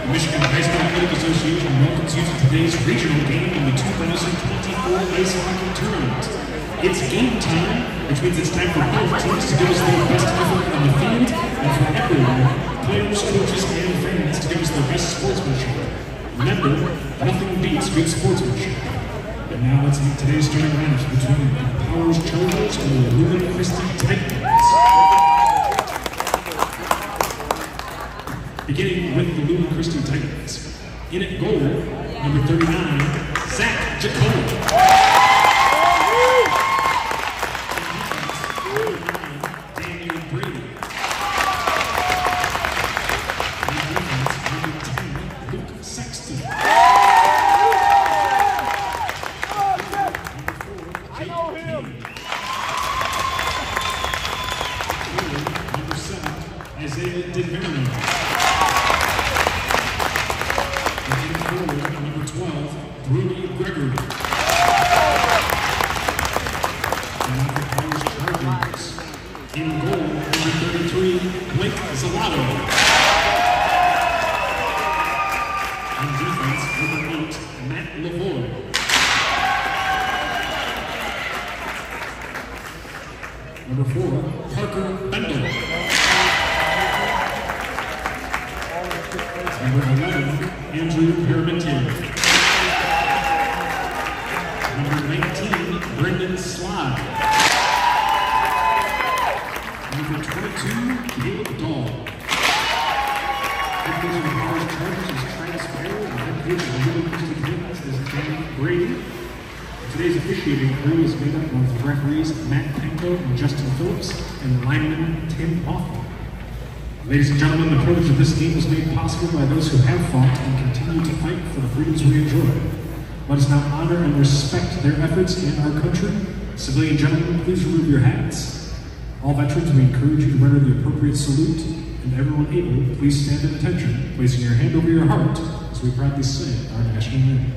Michigan High School Athletic Association welcomes you to today's regional game in the 2024 Ice Hockey Tournament. It's game time, which means it's time for both teams to give us their best effort on the field, and for everyone, players, coaches, and fans to give us their best sportsmanship. Remember, nothing beats good sportsmanship. And now let's meet today's starting match between the Powers Chargers and the Lumen Christi Titans. Beginning with the Lumen Christi Titans. In at goal, number 39, Zach Jaakkola. Dan Brady. Number 10, Luke Sexton. I know him. Number 7, Isaiah Dinverno. Number 12, Brodie Gregory. And the Powers Chargers. In goal, number 33, Flint. On defense, number 8, Matt Lavoie. Number 4, Parker Bendel. Number 11, Andrew Parmentier. Number 19, Brendan Slide. Number 22, Caleb Dahl. Head coach of the Powers Chargers is Travis Barrow, and head coach of the Lumen Christi Titans is Dan Brady. Today's officiating crew is made up of referees Matt Panko and Justin Phillips, and lineman Tim Hoffman. Ladies and gentlemen, the privilege of this game was made possible by those who have fought and continue to fight for the freedoms we enjoy. Let us now honor and respect their efforts in our country. Civilian gentlemen, please remove your hats. All veterans, we encourage you to render the appropriate salute, and everyone able, please stand at attention, placing your hand over your heart as we proudly sing our national anthem.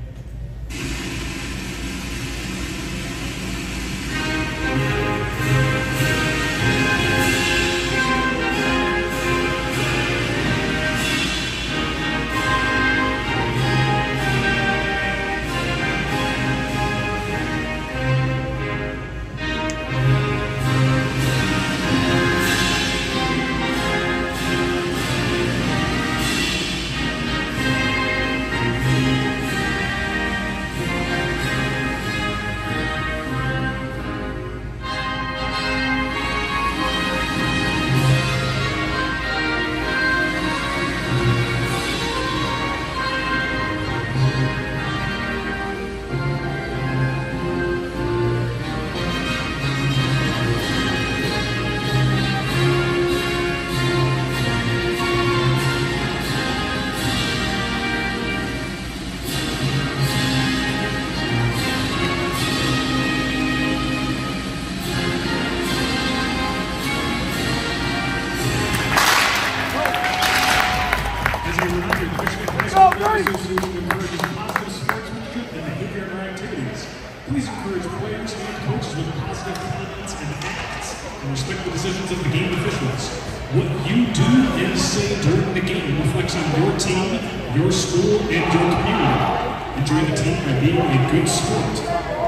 Please encourage players and coaches with positive comments and acts and respect the decisions of the game officials. What you do and say during the game reflects on your team, your school, and your community. Enjoy the team by being a good sport.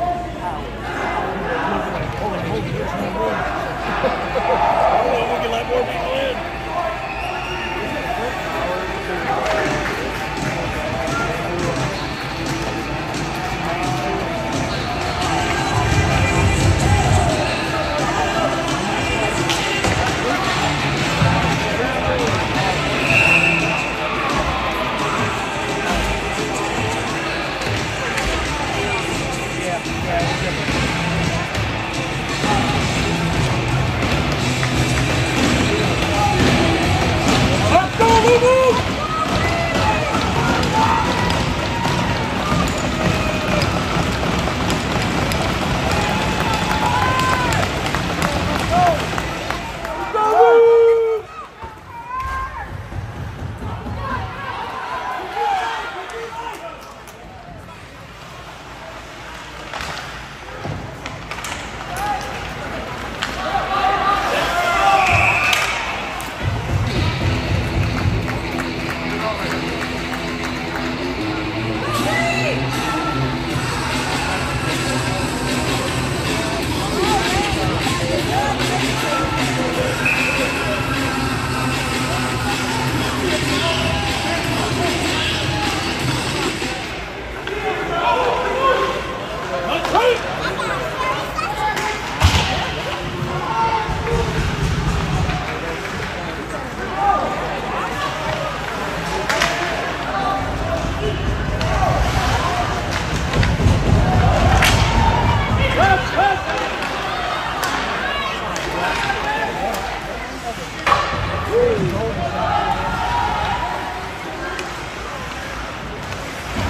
We can let more people in. Yeah.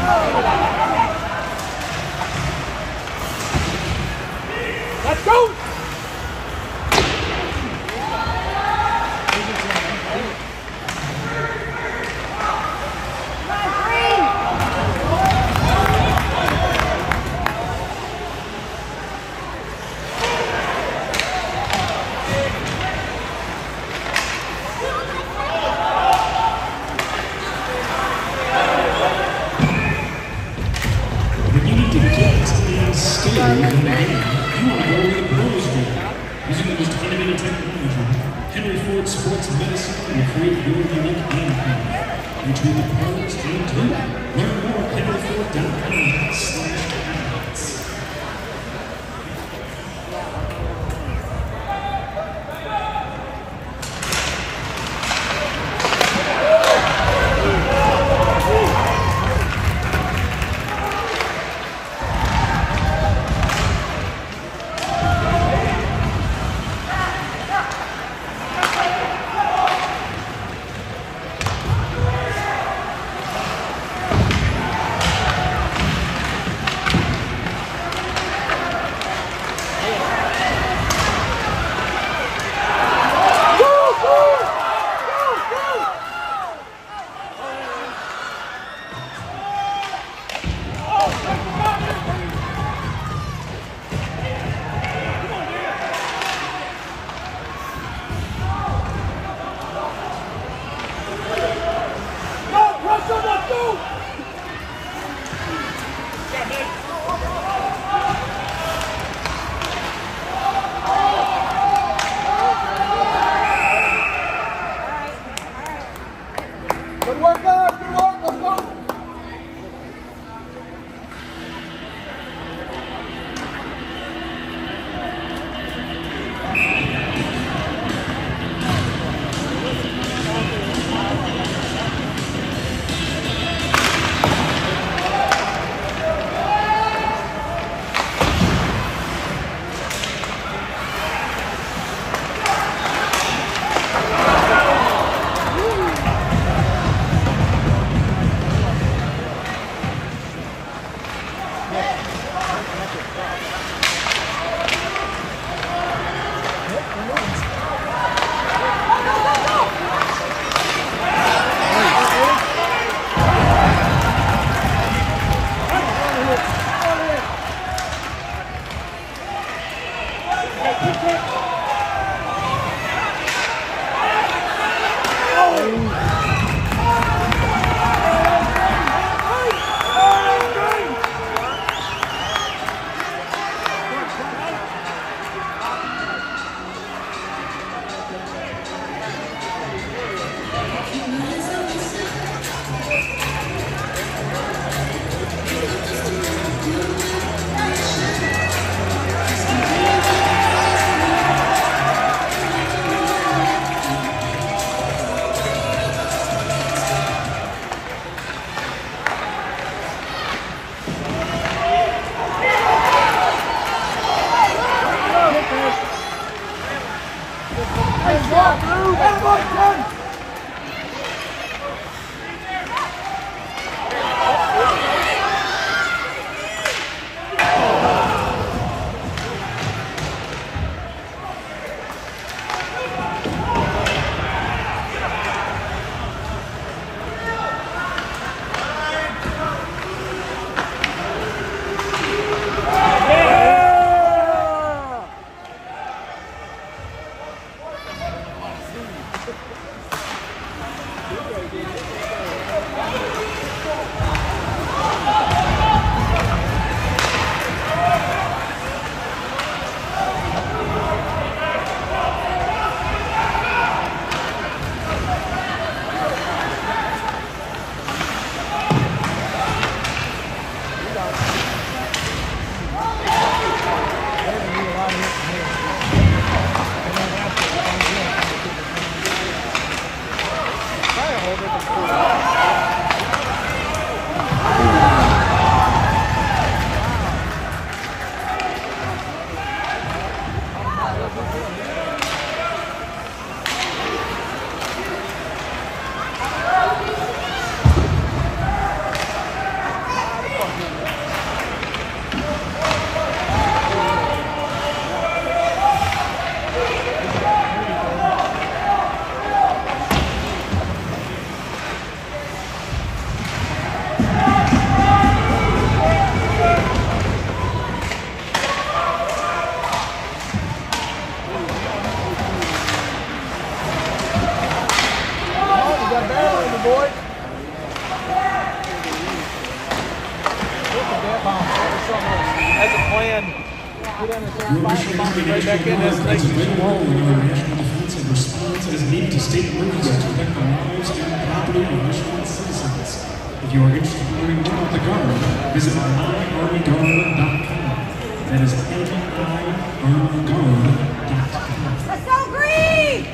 Let's go! boys. As a plan, get in right back in as nice and role in our national defense and response as needed to state emergencies to protect the lives and property of Michigan citizens. If you are interested in learning more about the Guard, visit myarmyguard.com. That is myarmyguard.com. Let's go green!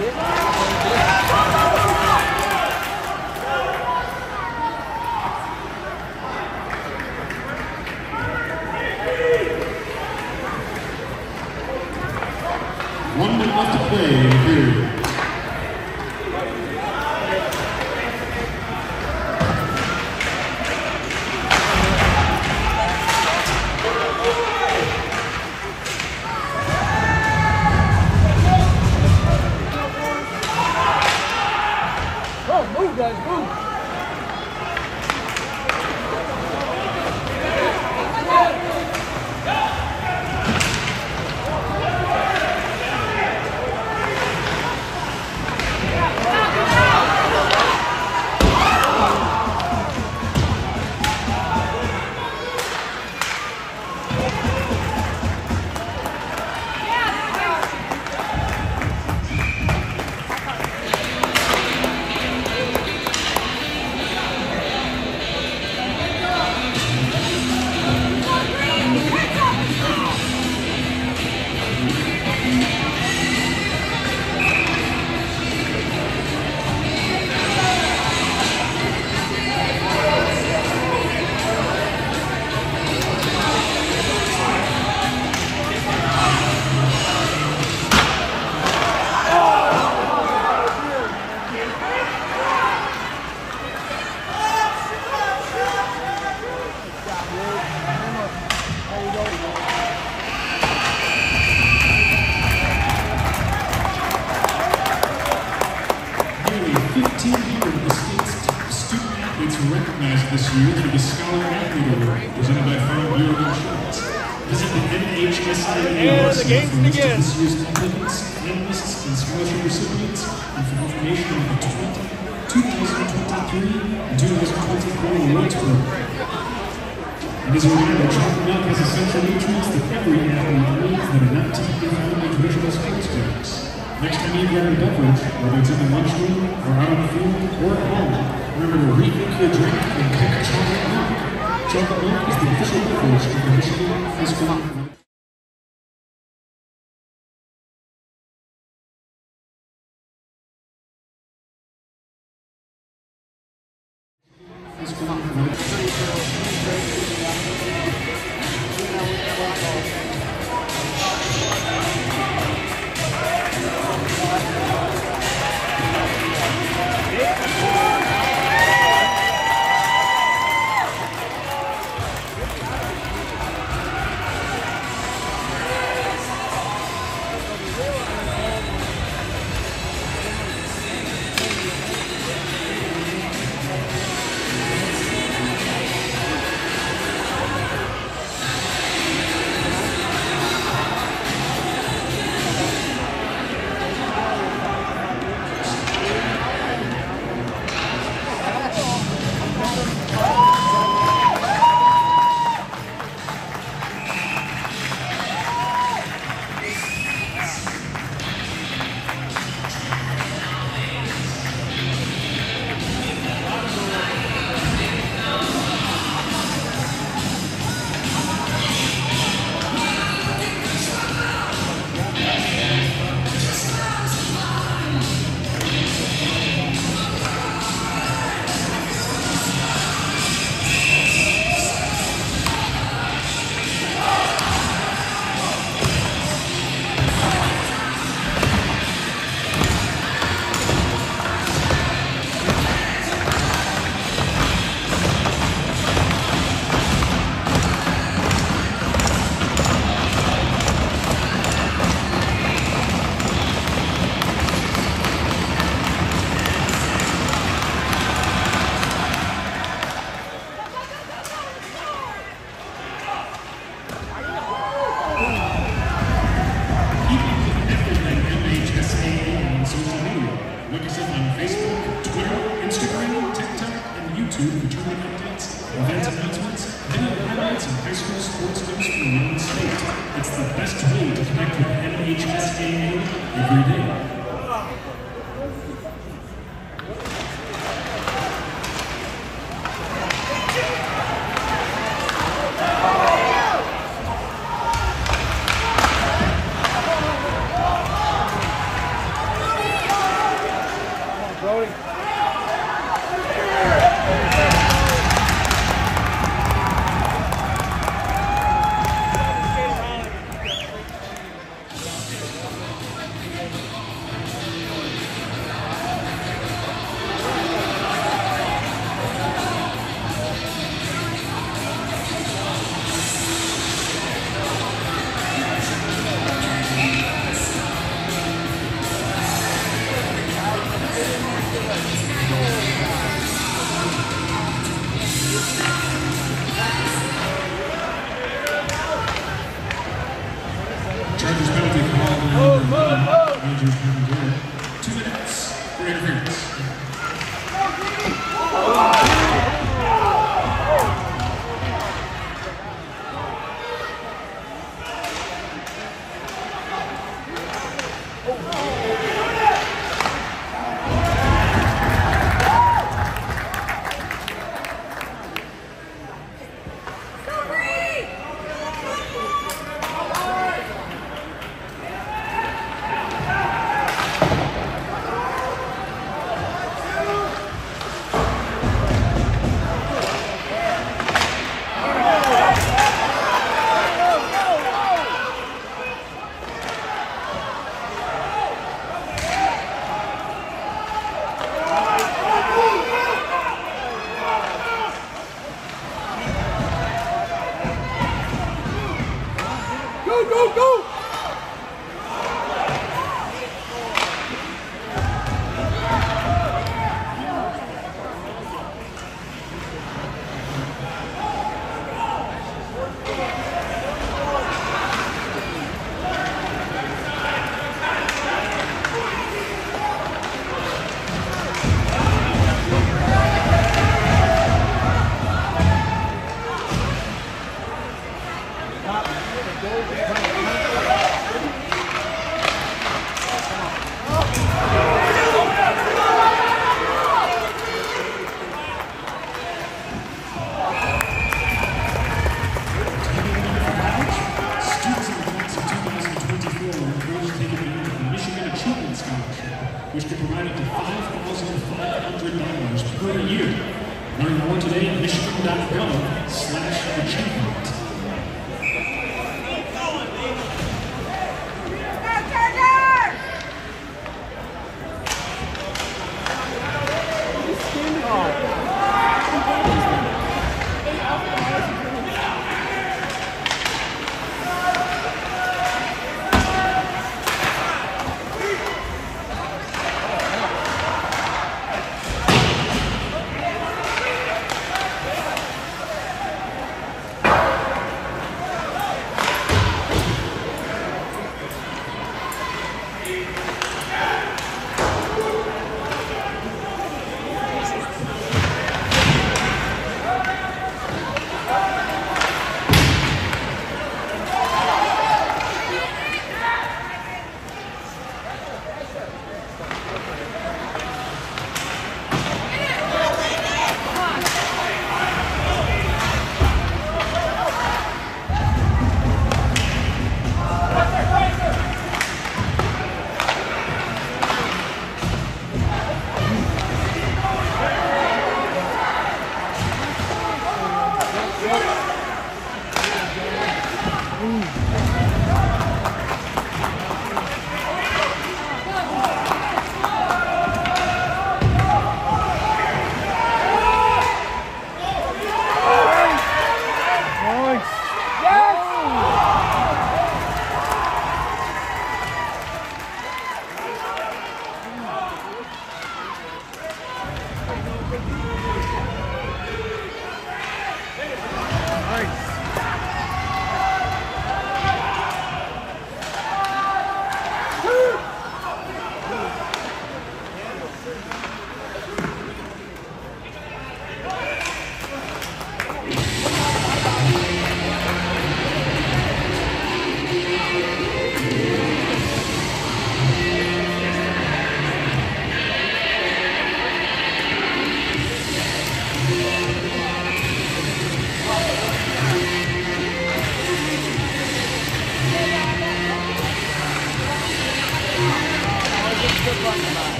1 minute left to play in the period. Move, guys, move. This year through the Scholar Athlete Award, presented by Farm Bureau Insurance. Visit the NHSAA website for a list of this year's applicants, finalists, and scholarship recipients, and for information on the 2023 and 2024 awards program. And as a reminder, chocolate milk has essential nutrients that every athlete needs that are not typically found in traditional sports drinks. Next time you grab a beverage, whether it's in the lunchroom, or out on the field, or at home, remember to rethink your drink and pick chocolate milk. Chocolate milk is the official beverage of the Michigan High School. Major Kevin Garrett. 2 minutes for interference. Which can provide up to $5,500 per year. Learn more today at michigan.gov/achievement.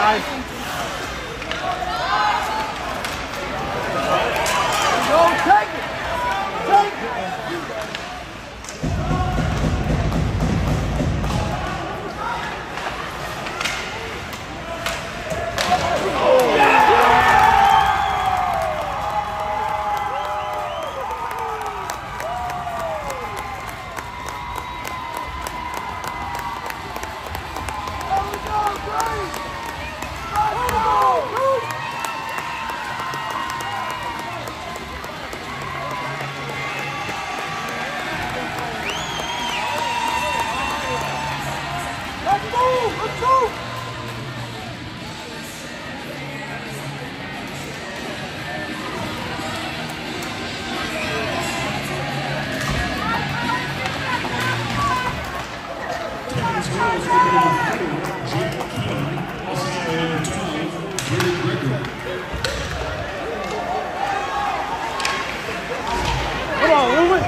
guys. Go, take it. Take it. Come on, Lumen.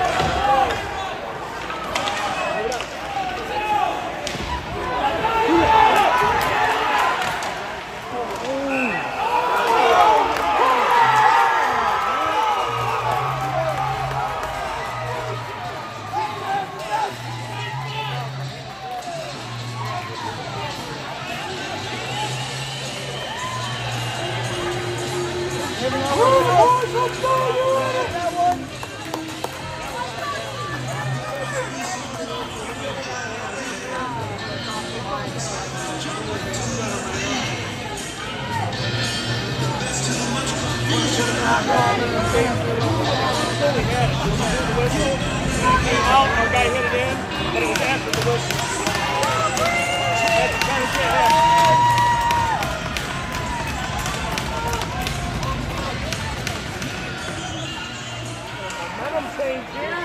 Our guy hit it in, but it was after the whistle. That's trying to get ahead. Momentum change here.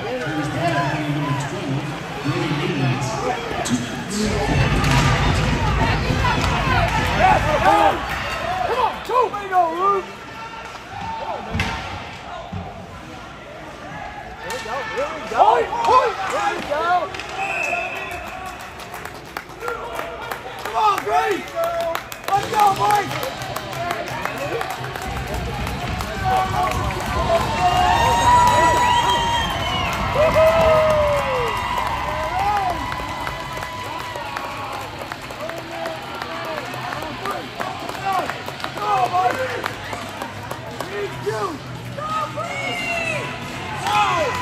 Yes, come on, two. Way to go, Luke. Here we go. Here we go. Come on, Brady. Let's go, Mike. Go, Brady. Need you. Go, Brady. Go.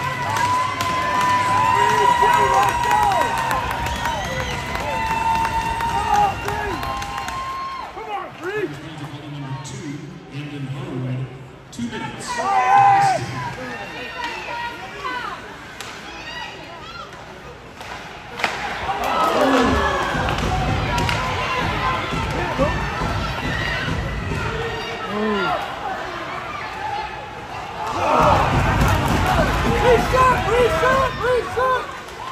Reset!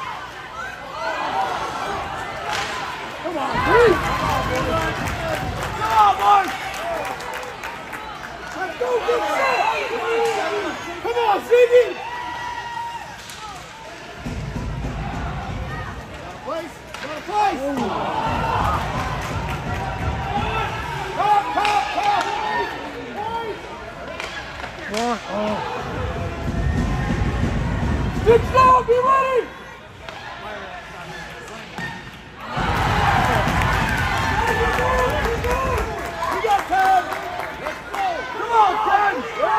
Come on, Brady! Come on, Mark! Let's go, get set! Come on, Ziggy! Place! Stick down, be ready! We got 10! Let's go! Come on, 10!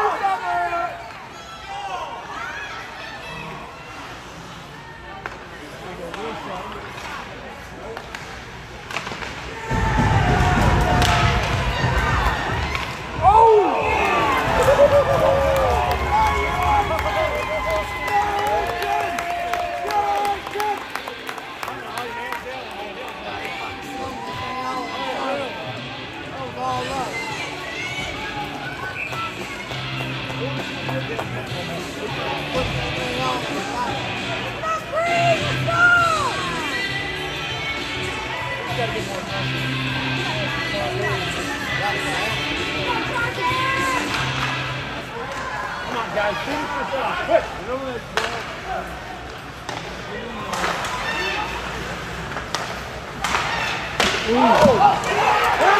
Come on, guys, finish this off. Quick! Oh!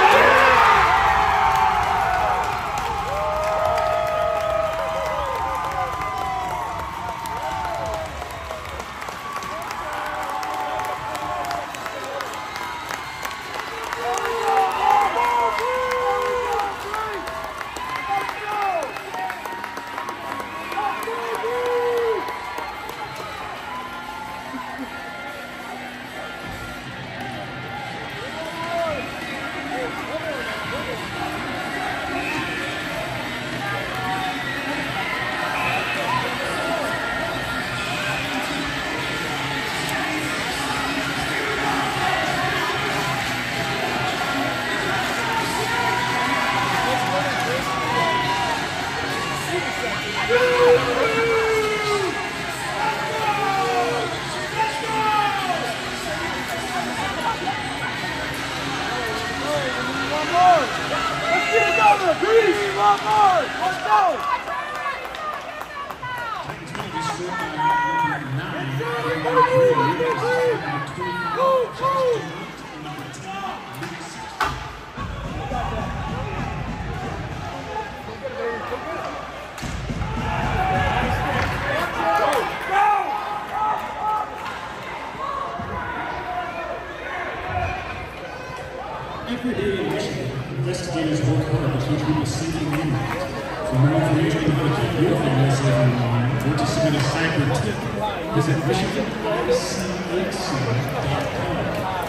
Every day in Michigan, investigators work hard to teach people safety management. For more information on how to keep your family safe online or to submit a cyber tip, visit michigancc.com.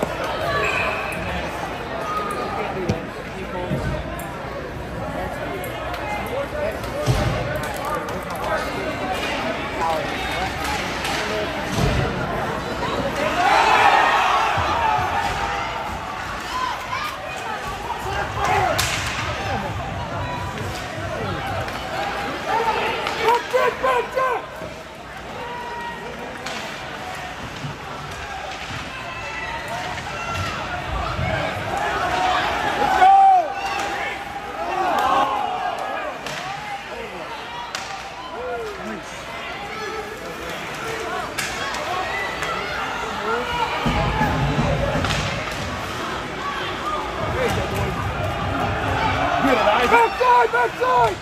Backside!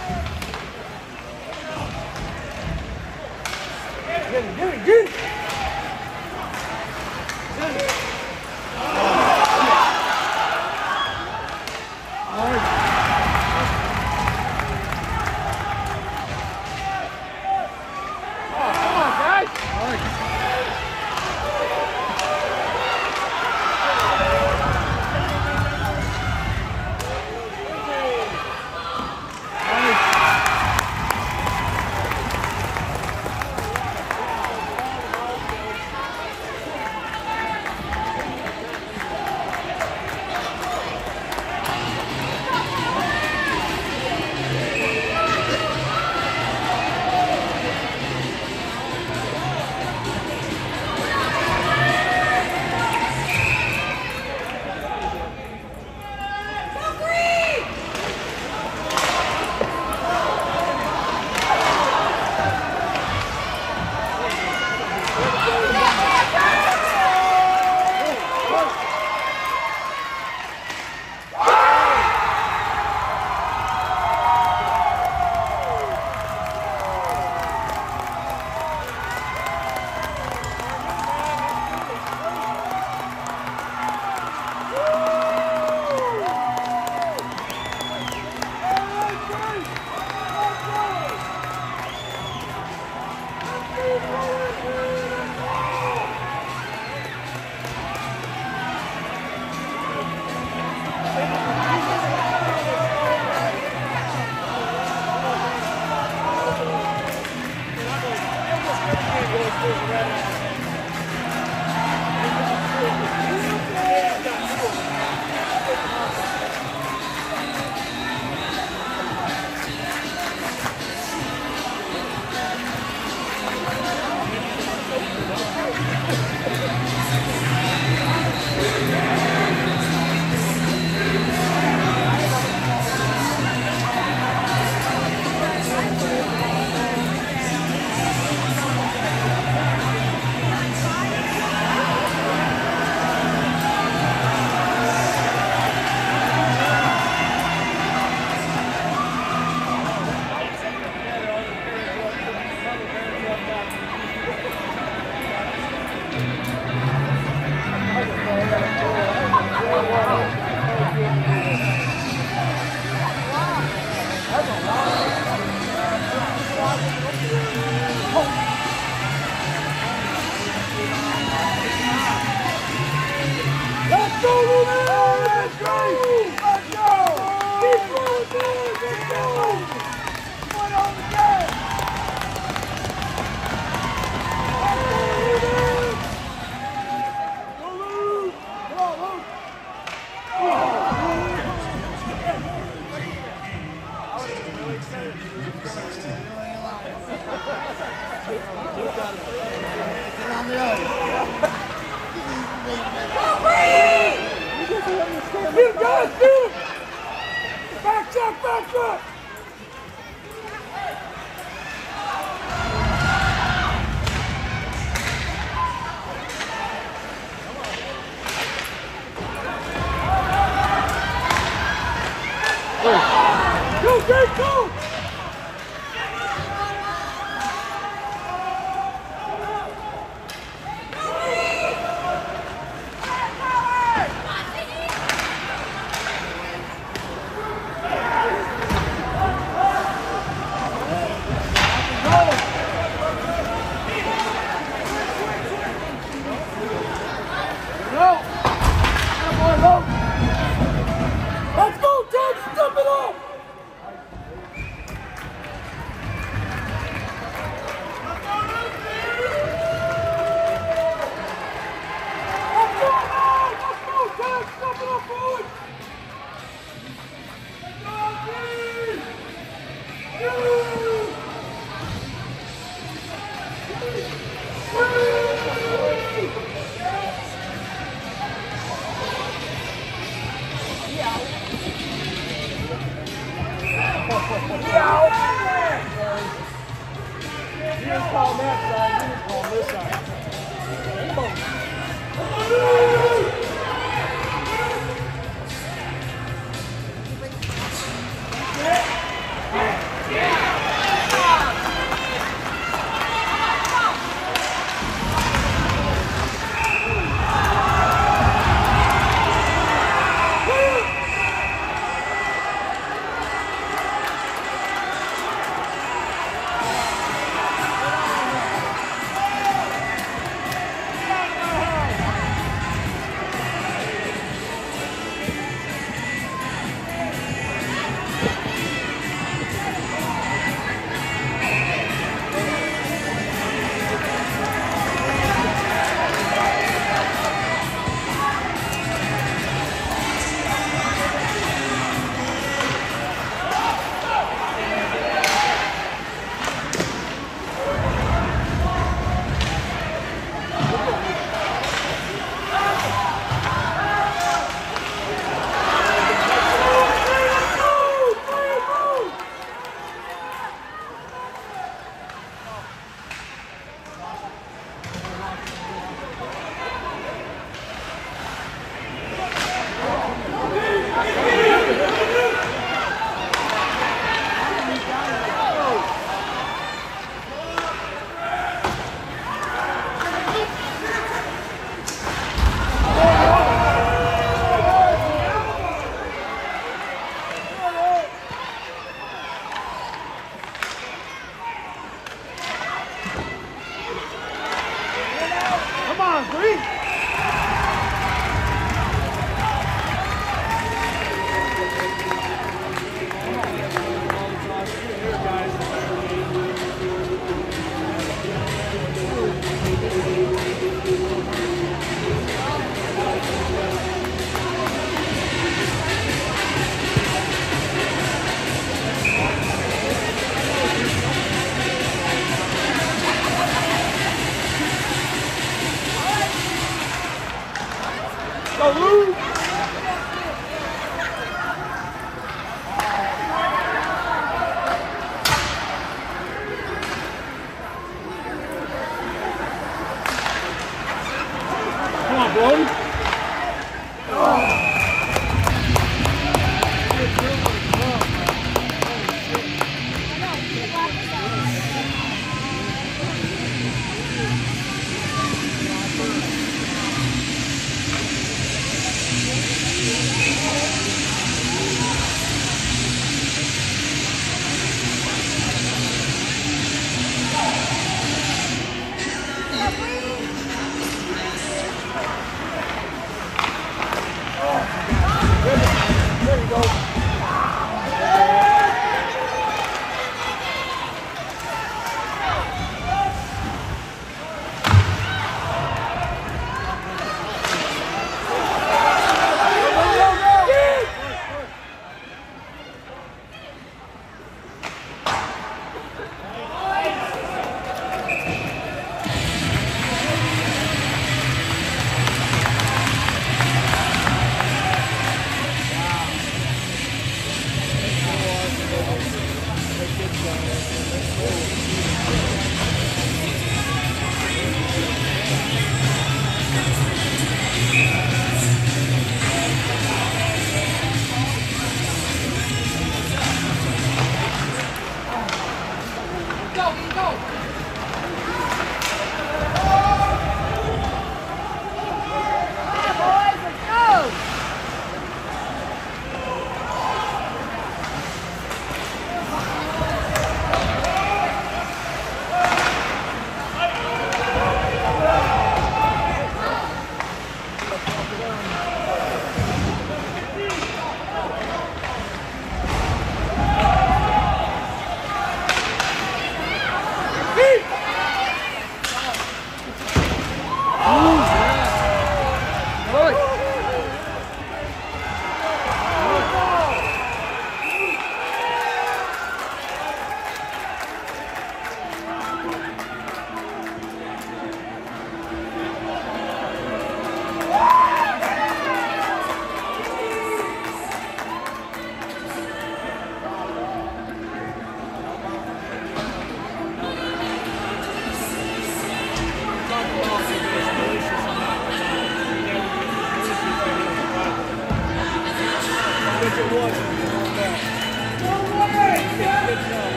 Get it! Jack Fitzpatrick! Go, Jake, go! Let's go, Jack! Step it up!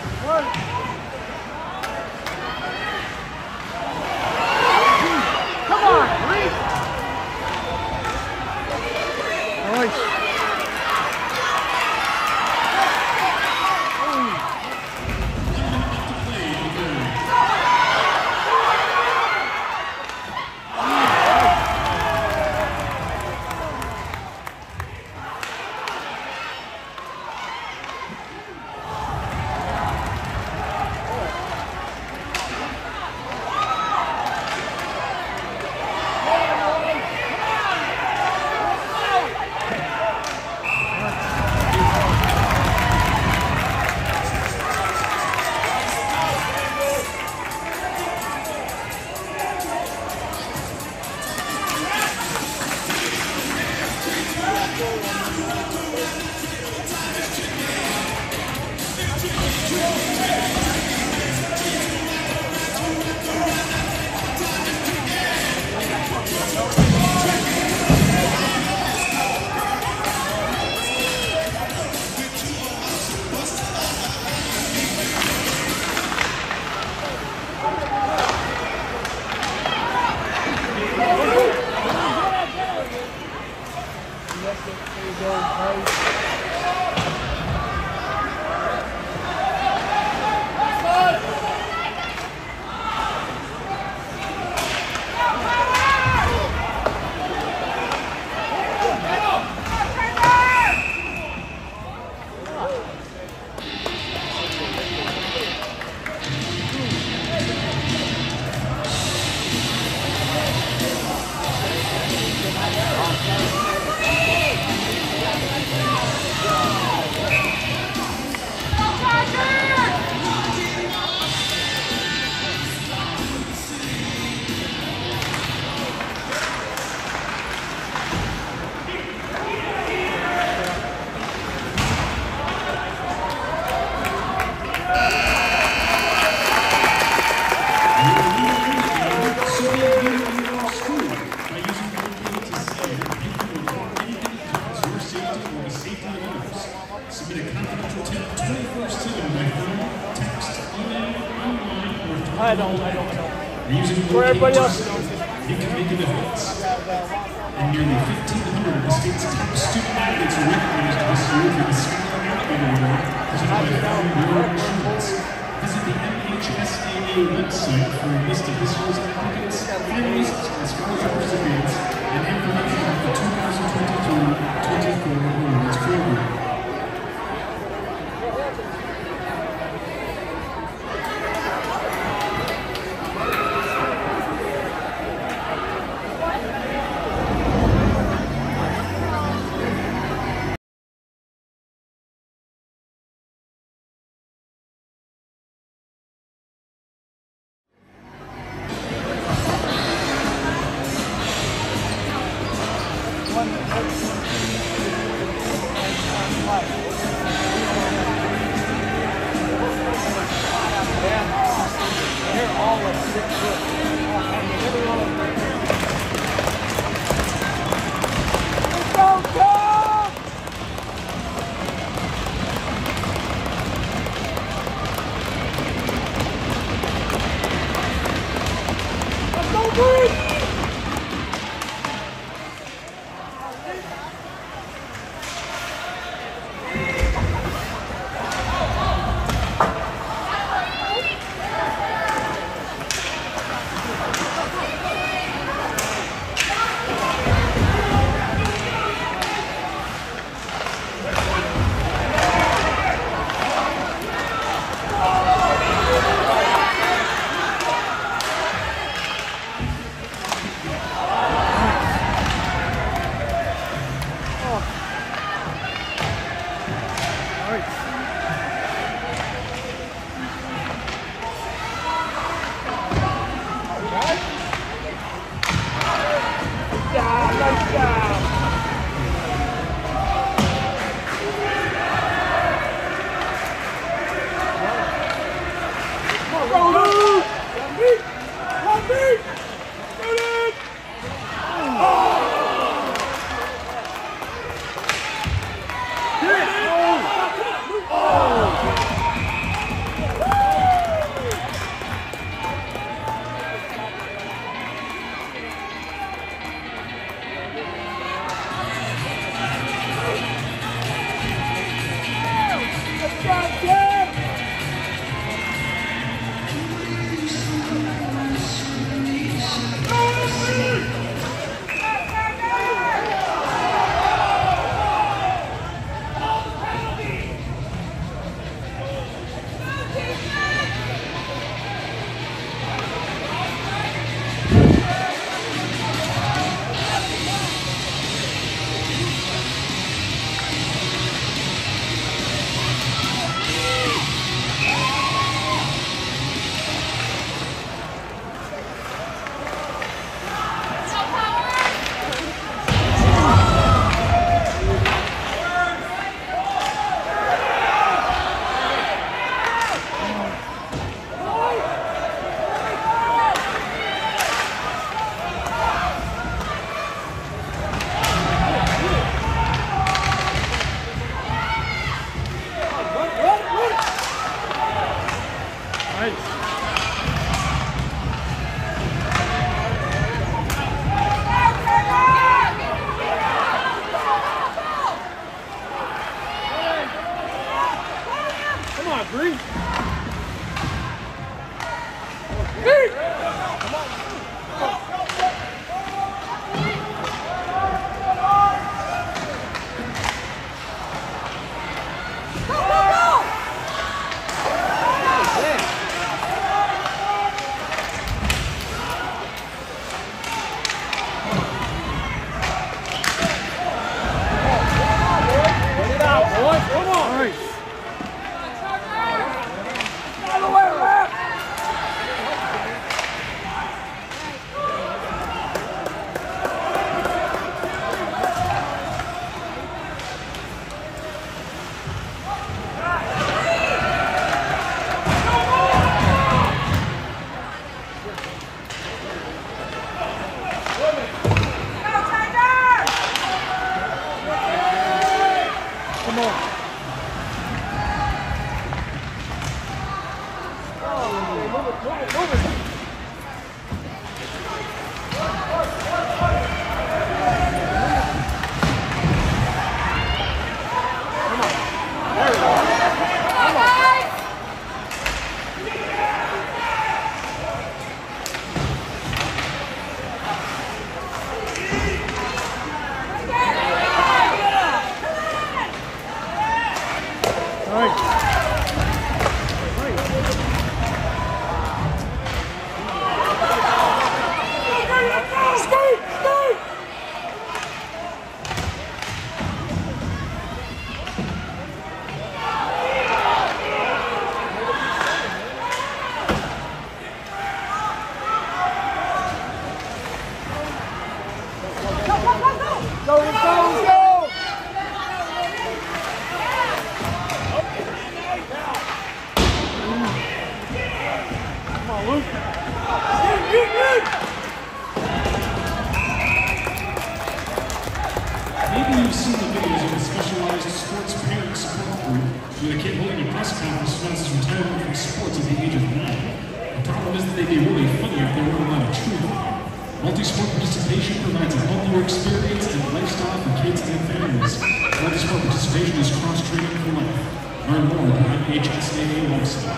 I don't. For everybody else, you can make a difference. And nearly 1,500 of the state's top student athletes are recognized this year through the Scholar Navigator Award, presented by Boyer Insurance. Visit the MHSAA website for a list of this year's applicants, finalists, and scholarship recipients, and information about the 2022-24 awards program. Multi-sport participation provides a healthier experience and lifestyle for kids and families. Multi-sport participation is cross-training for life. Learn more at the MHSAA website.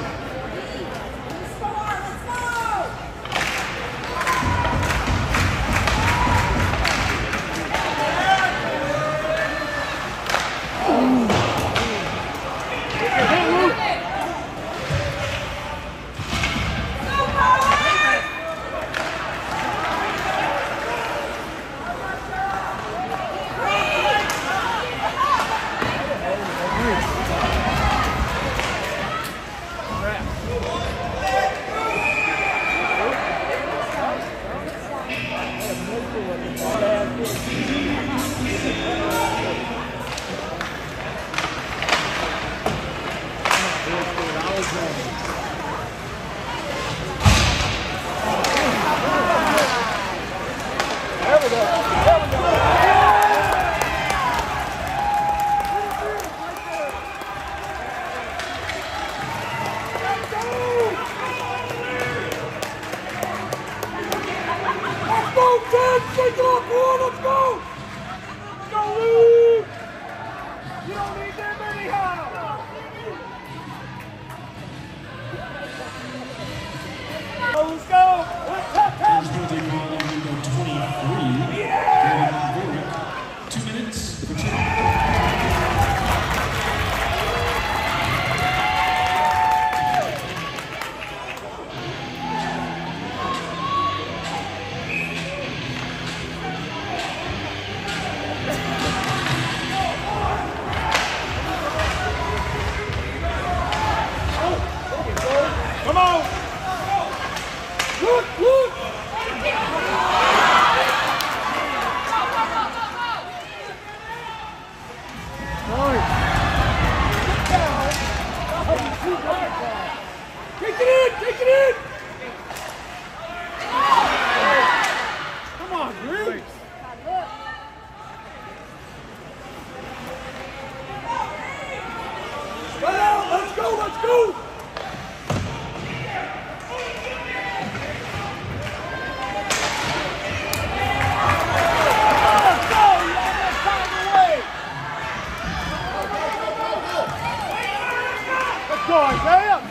Isaiah!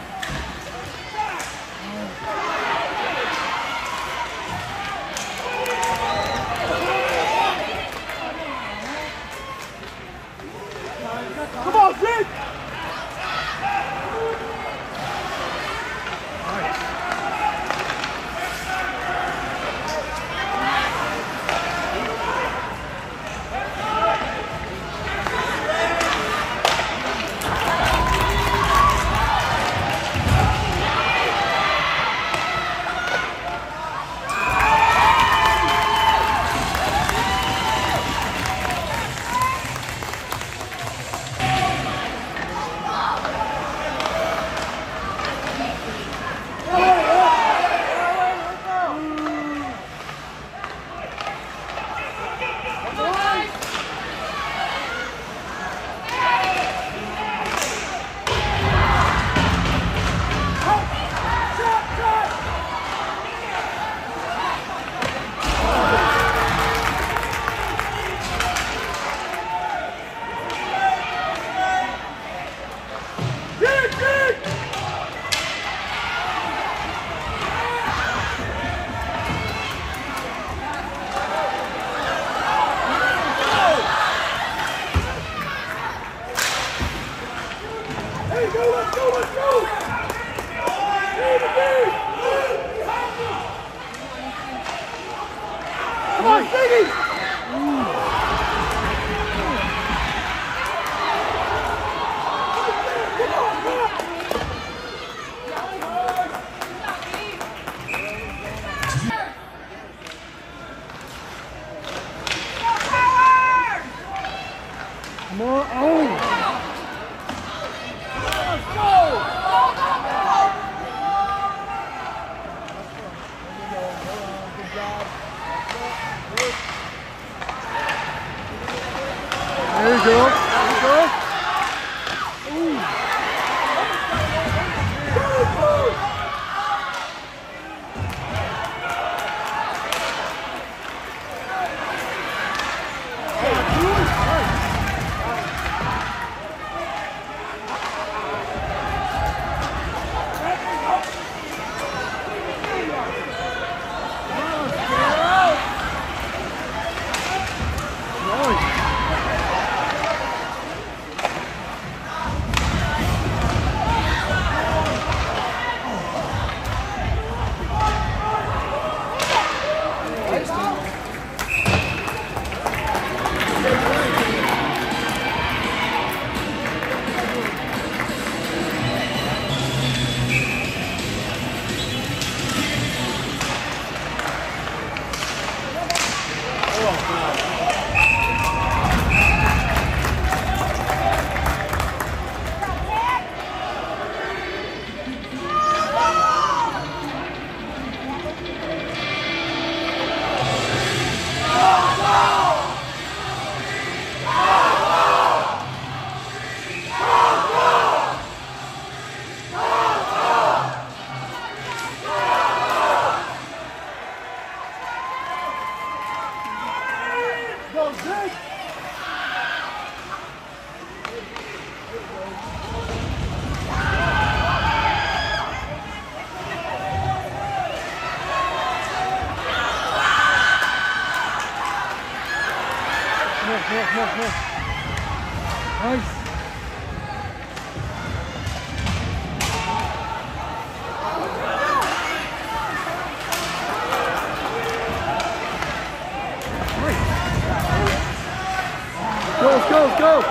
Come on, Biggie! Come on, oh! Let's go! There you go. There you go. Ooh. Nice. Let's go.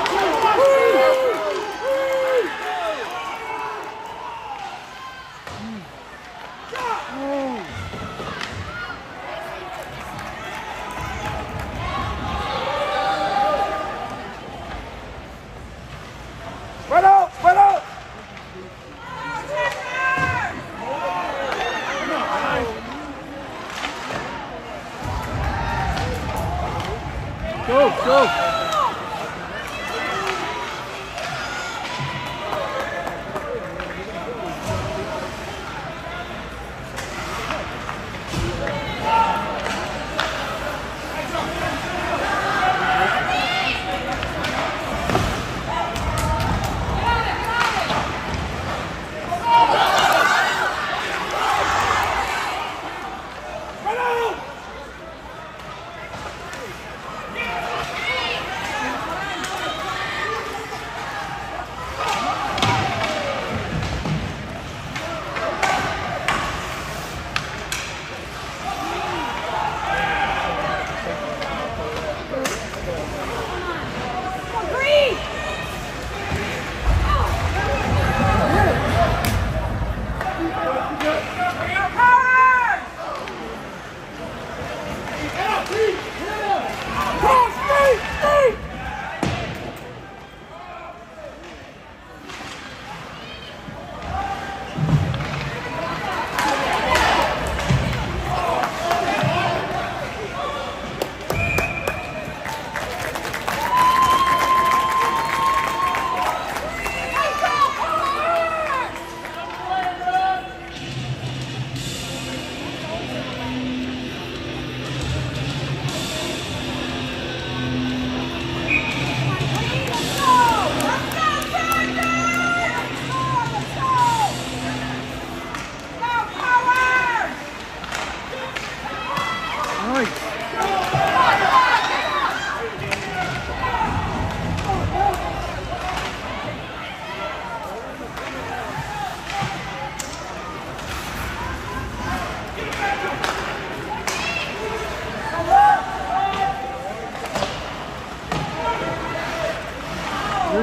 Spread out! Go!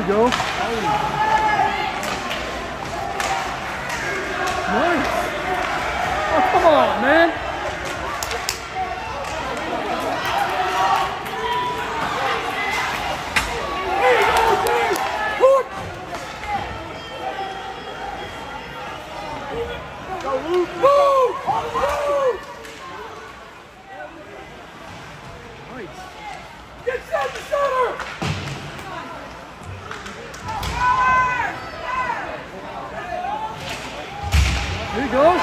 go. Nice. Oh, come on, man. Go, Luke. Move! Nice. Get set to center! Here he goes.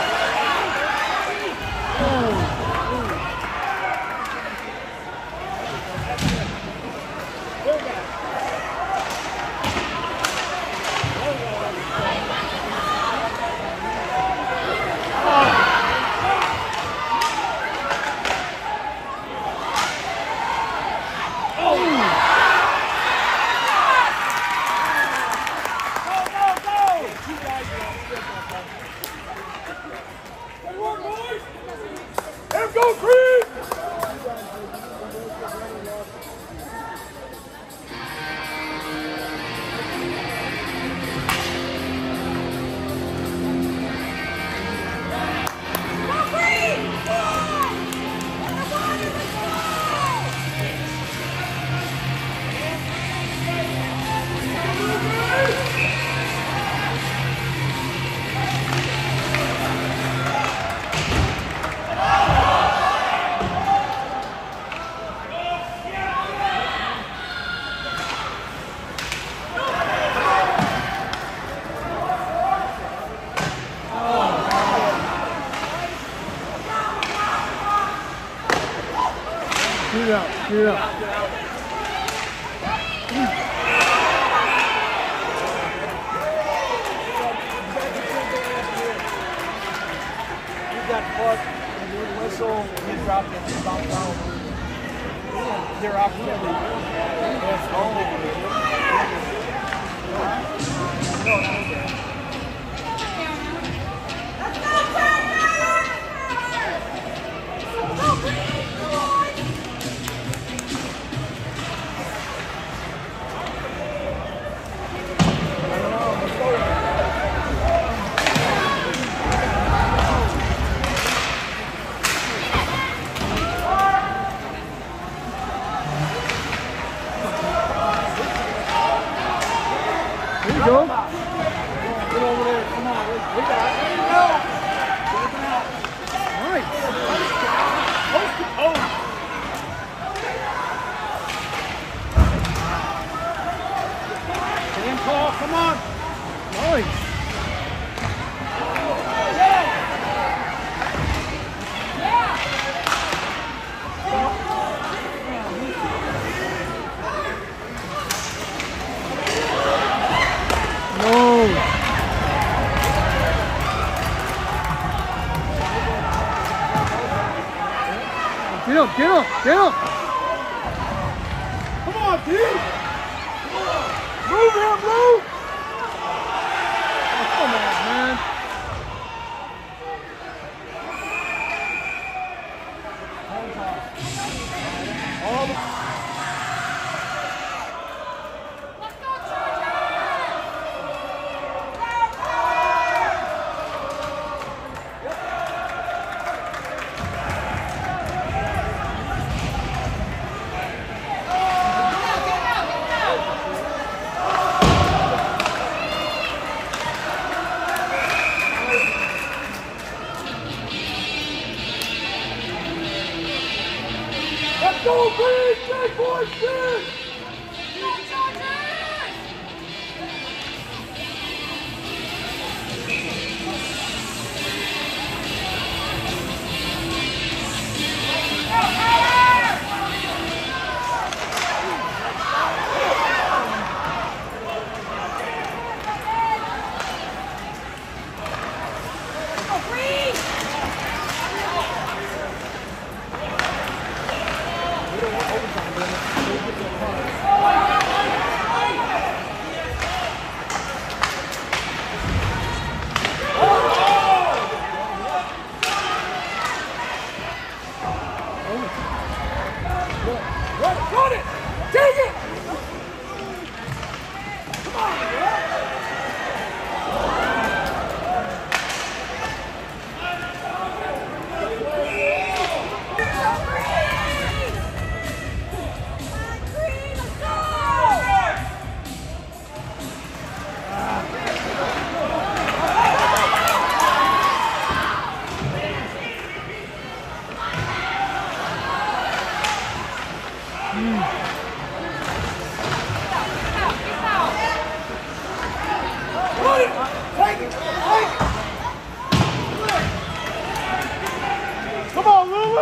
Get out, get out. You got puck, and you whistle, you drop it, and stop down. They're off the Go. Get over there. Come on. We got it. Nice. Post to post. Damn call. Come on. Nice. Get up, get up, get up! Come on, dude! Move him, Luke! Oh, come on, man. Go, Green! Take boys, Green!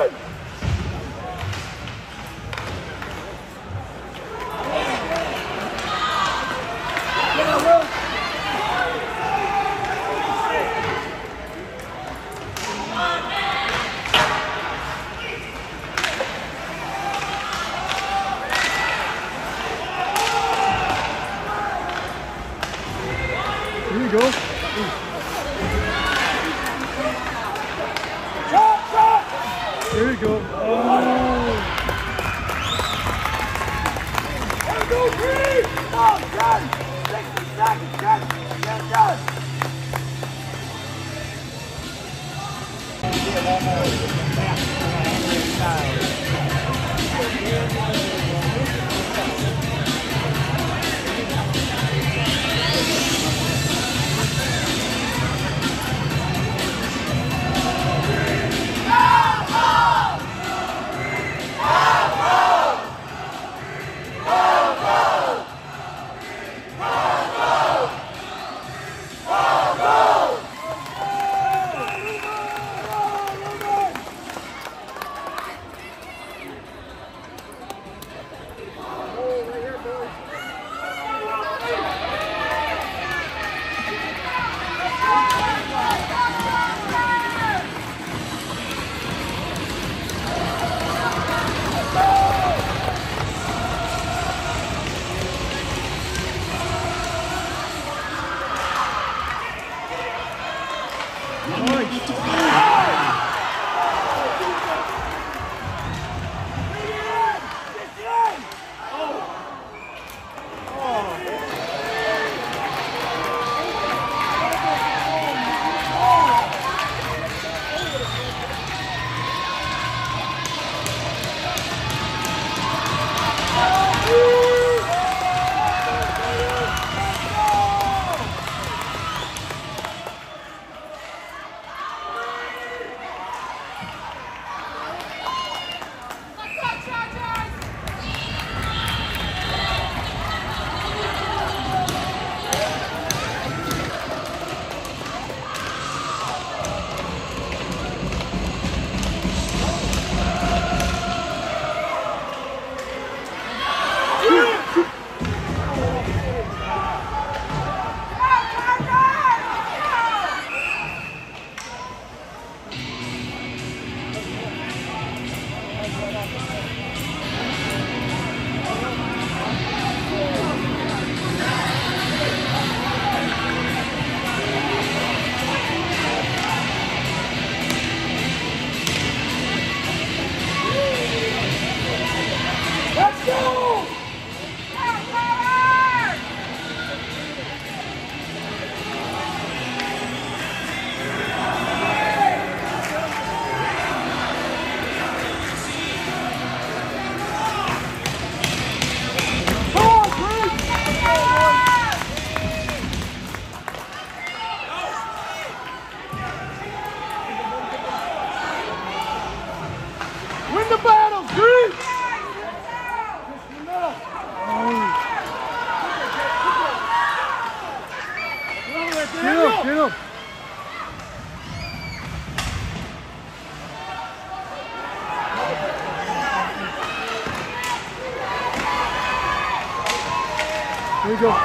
Here we go.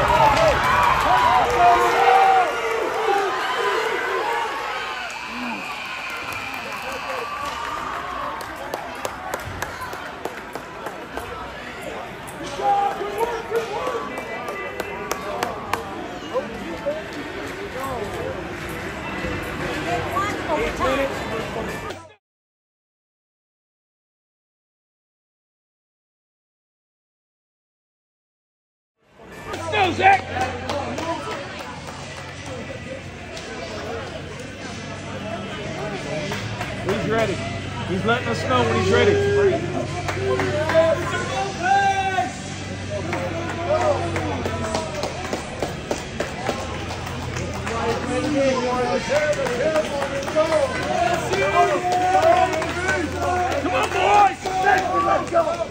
Zach! He's ready. He's letting us know when he's ready. Come on, boys! Let's go!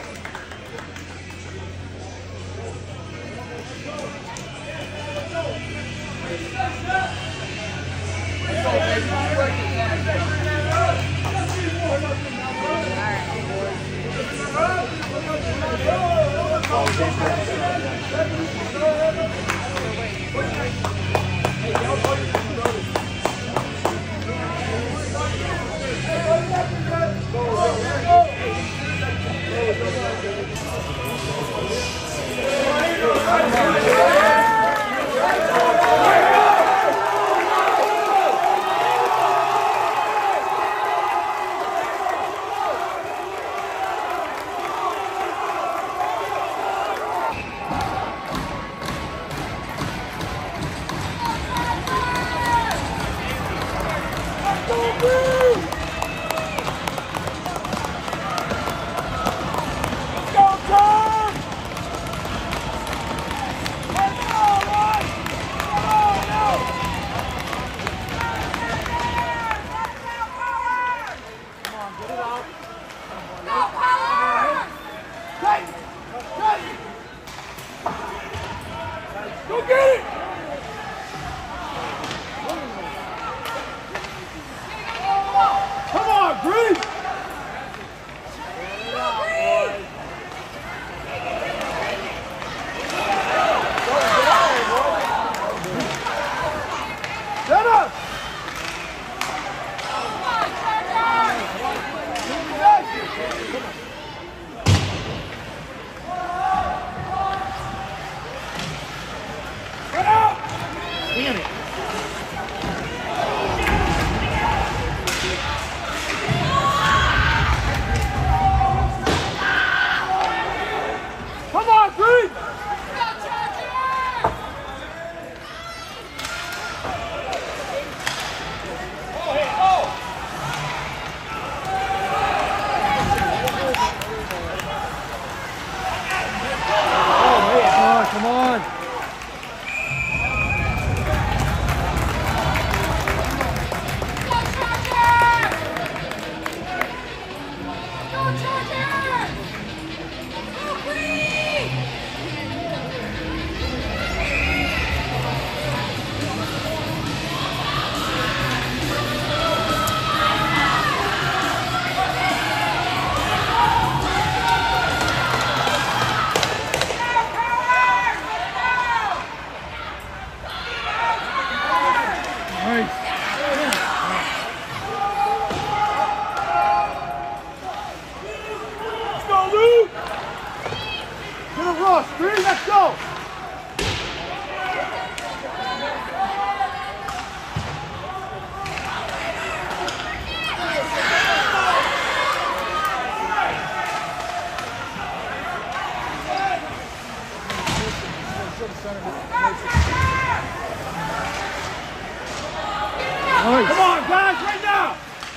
Come on, guys, right now!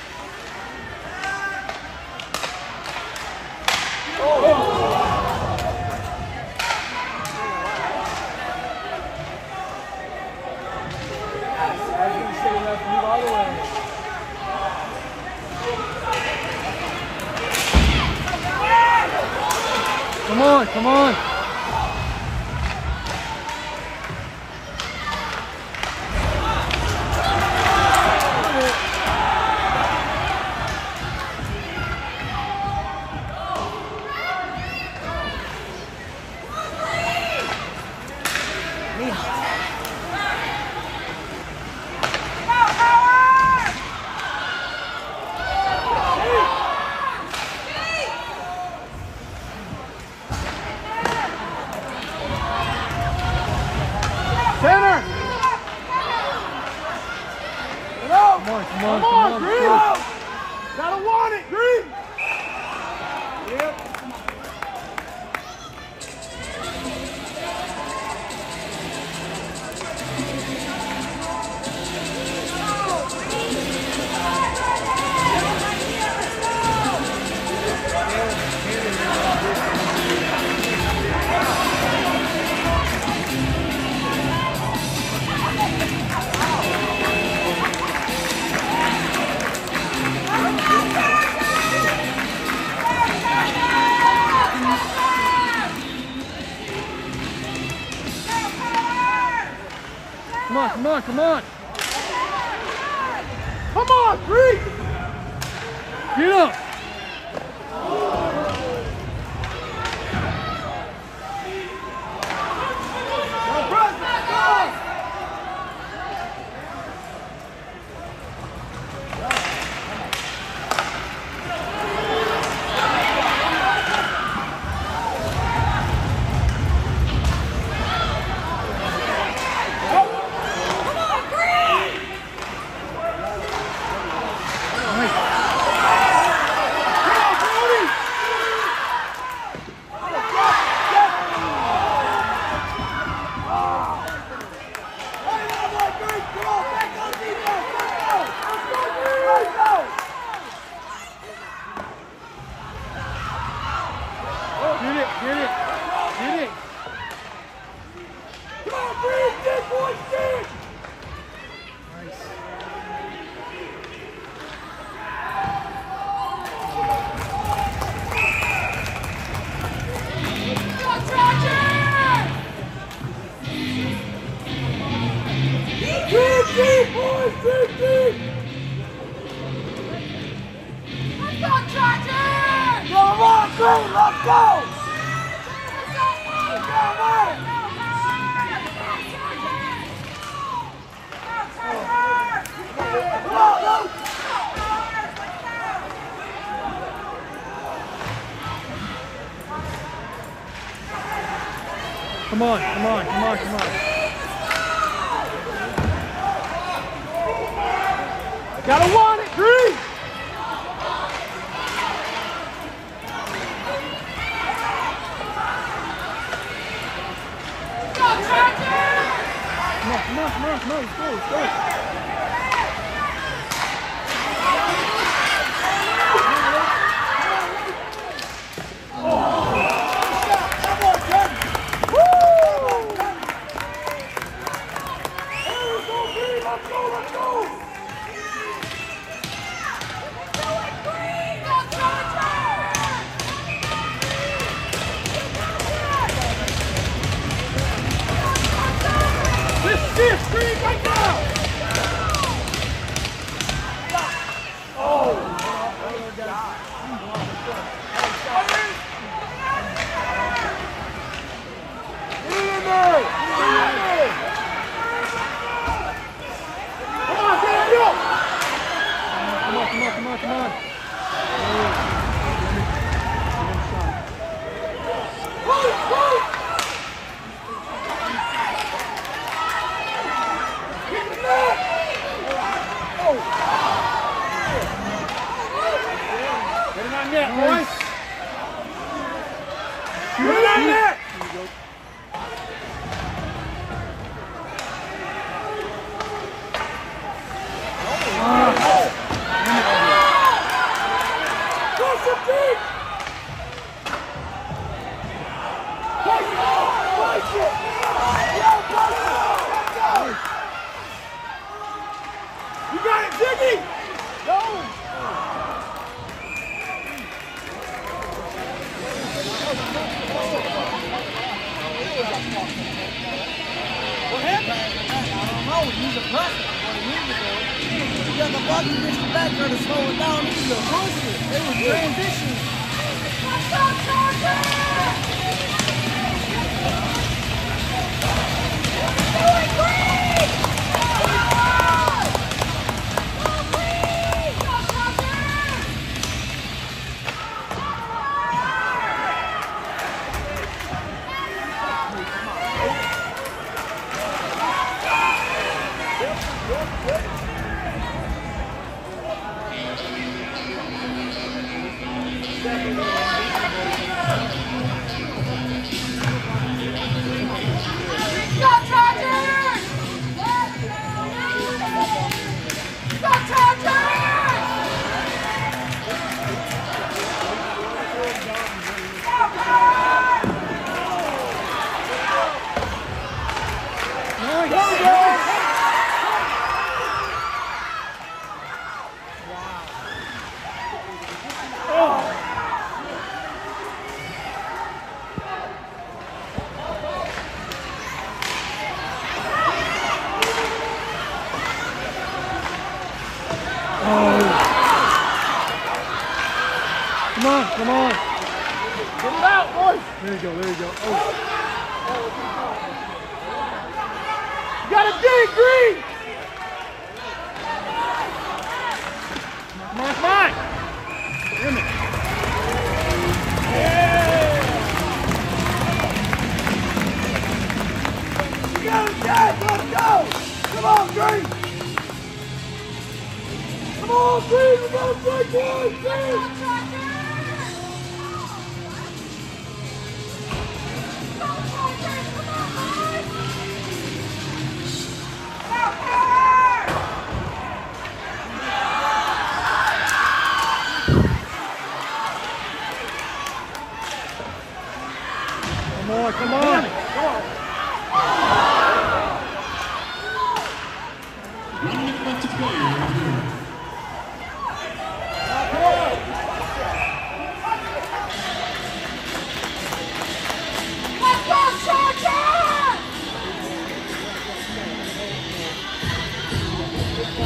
Come on, come on. Come on, come on. Come on, Bree! Get up. deep, boys! Dig deep! Let's go, Chargers! Go on, Green! Let's go! Let's go, man! Come on, Luke! Come on, come on, come on, come on. Gotta want it, Green! Come on, come on, come on, come on, let's go, let's go.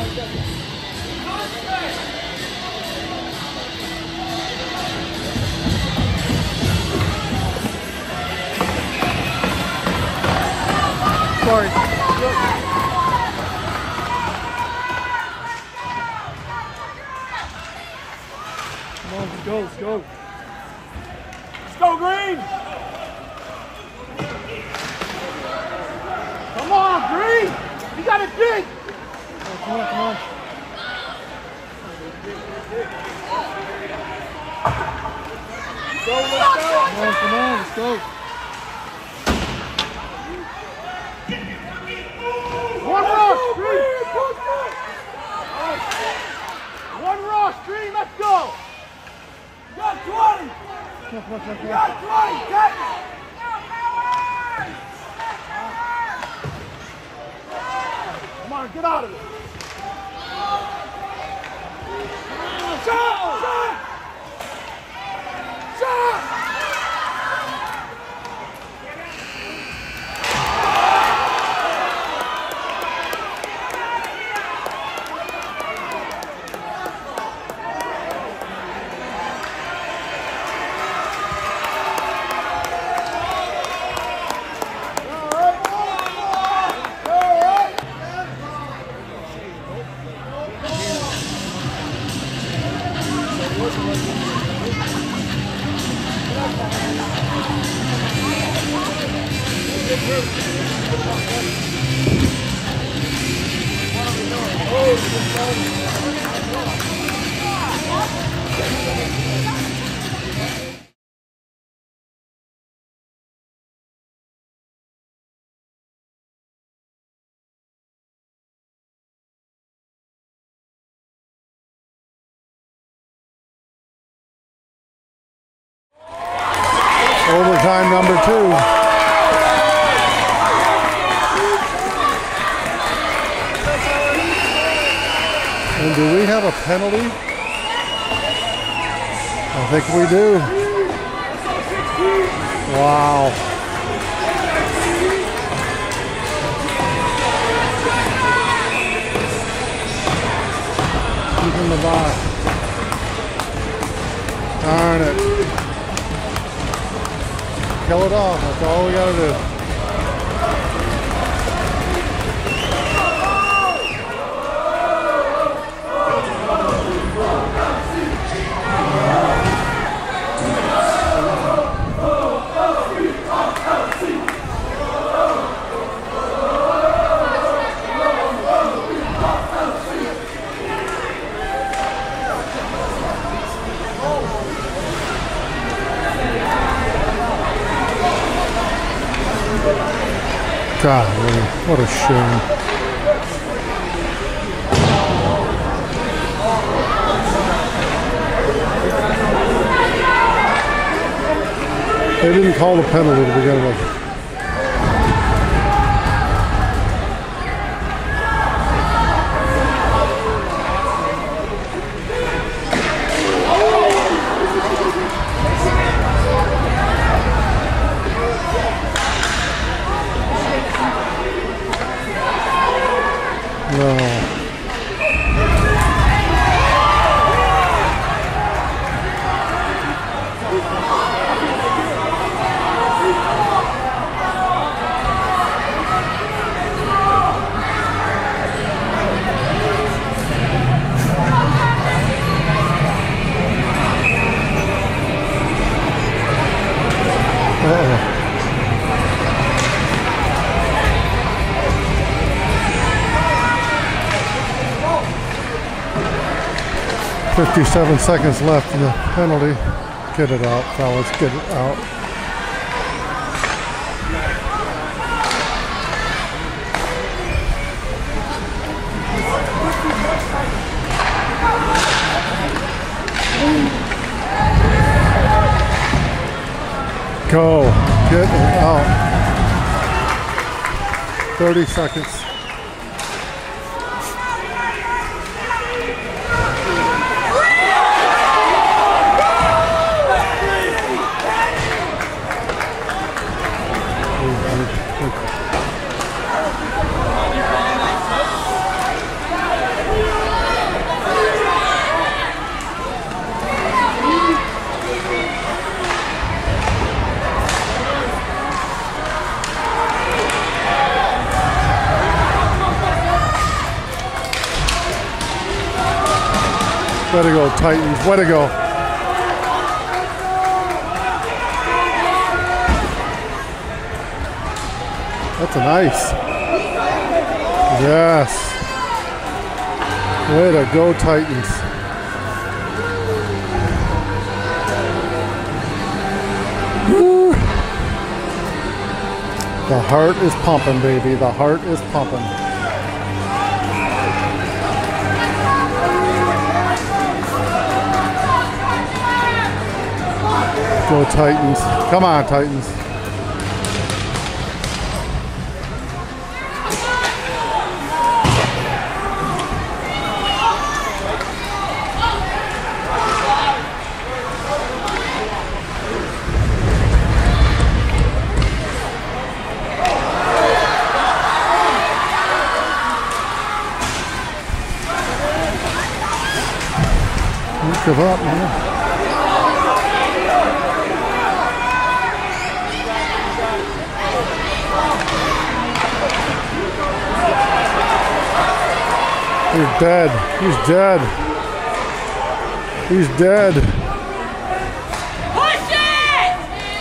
Sorry. Come on, let's go, let's go. Let's go, Green! Come on, Green! You got to dig! Oh, come on, come on. Go, let's go! Come on, let's go. One rush, Green! One rush, Green, let's go! You got 20! You got 20, take it! Come on, get out of it! Shot! Shot! Shot! Overtime number 2. And do we have a penalty? I think we do. Wow. He's in the box. Darn it. Kill it off. That's all we got to do. God, what a shame. They didn't call the penalty to begin with. No. Uh-oh. 57 seconds left in the penalty. Get it out, fellas, get it out. Go, get it out. 30 seconds. Way to go, Titans. Way to go. That's an ice. Yes. Way to go, Titans. Woo. The heart is pumping, baby. The heart is pumping. Go Titans. Come on, Titans. Don't give up, man. He's dead. He's dead. He's dead. Push it!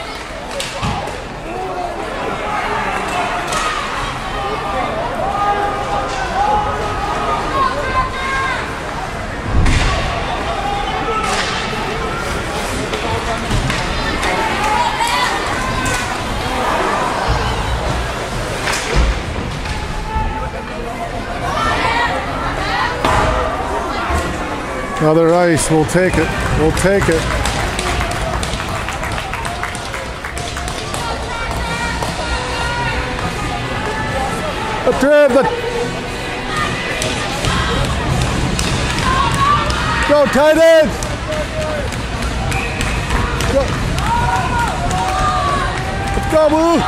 Another ice. We'll take it. We'll take it. Go Titans! Go. Let's go, Blue!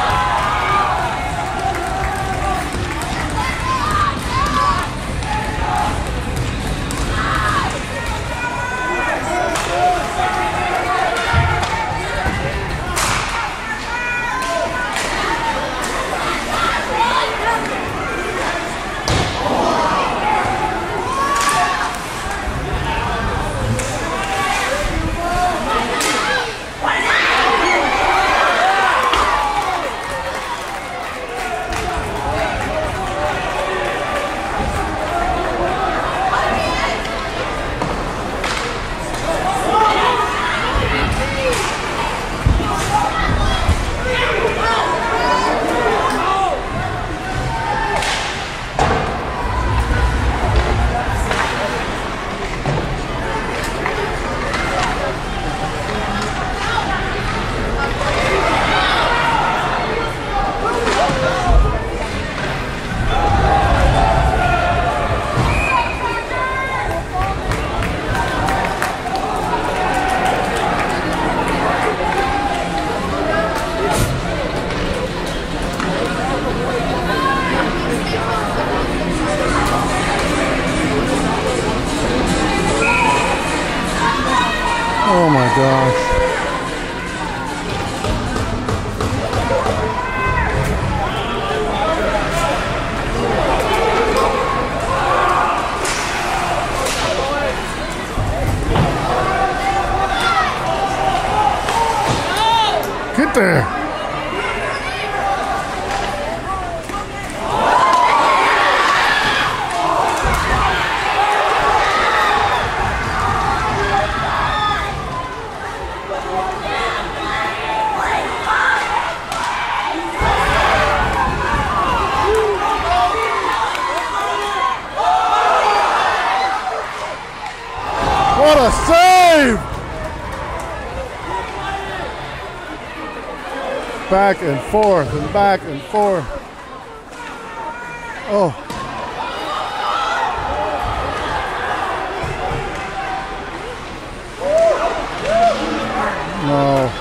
Oh my gosh. Get there. What a save! Back and forth and back and forth. Oh. No.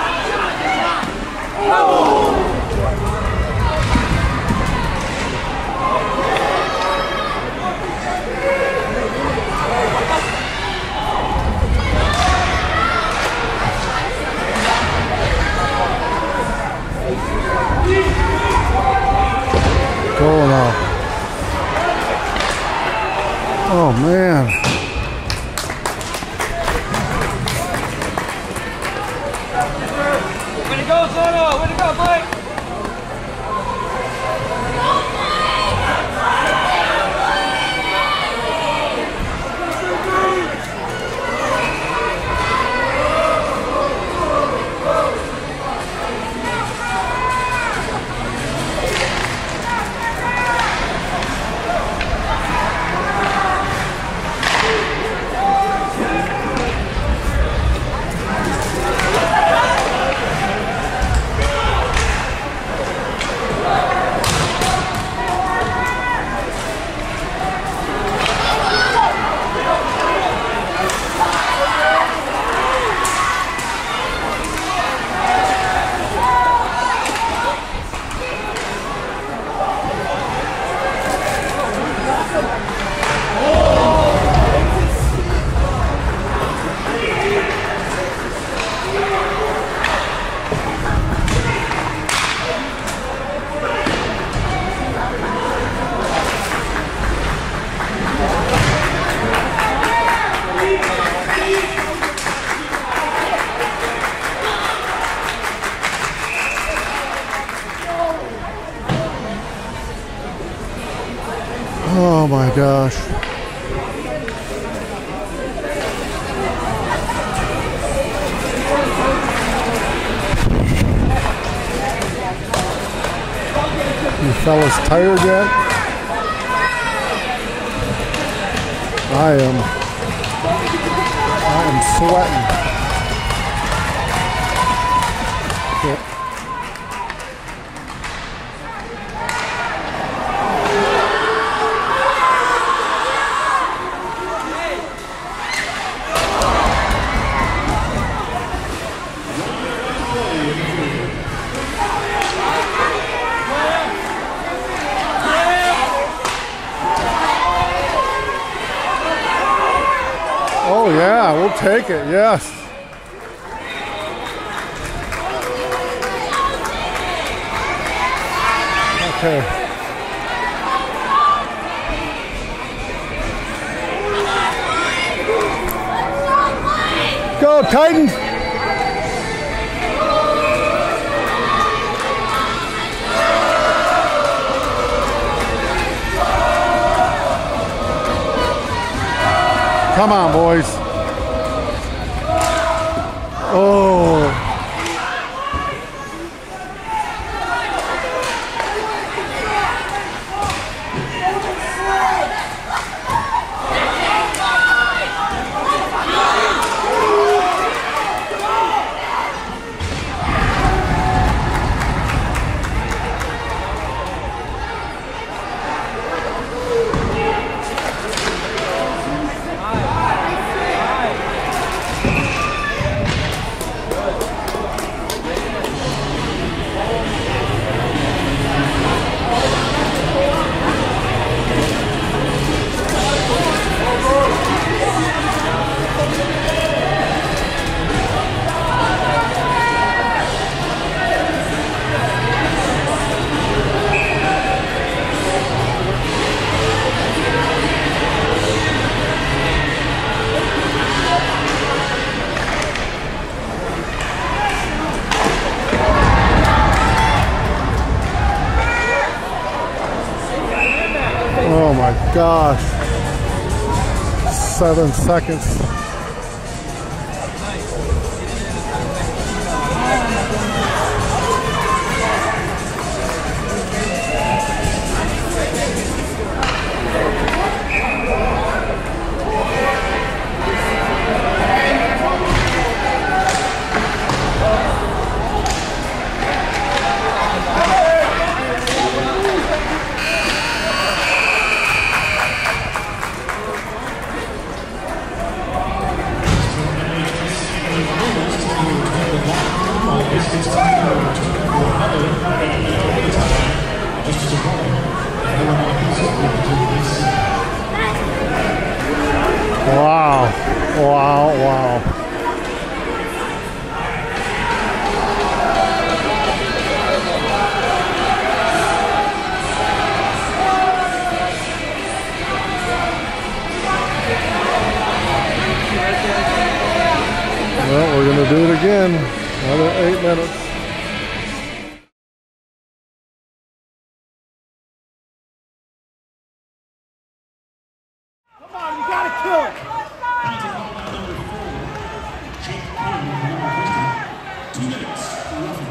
Go now. Oh man. no. Way to go, Blake. Oh my gosh. You fellas tired yet? I am sweating. Yep. Oh yeah, we'll take it, yes. Okay. Go, Titans! Come on, boys. Oh. Oh my gosh. 7 seconds. Wow, wow, wow. Well, we're going to do it again. Another 8 minutes. kill it. Penalty call by number 4. Jake King of Lumen Christi. 2 minutes, roughing.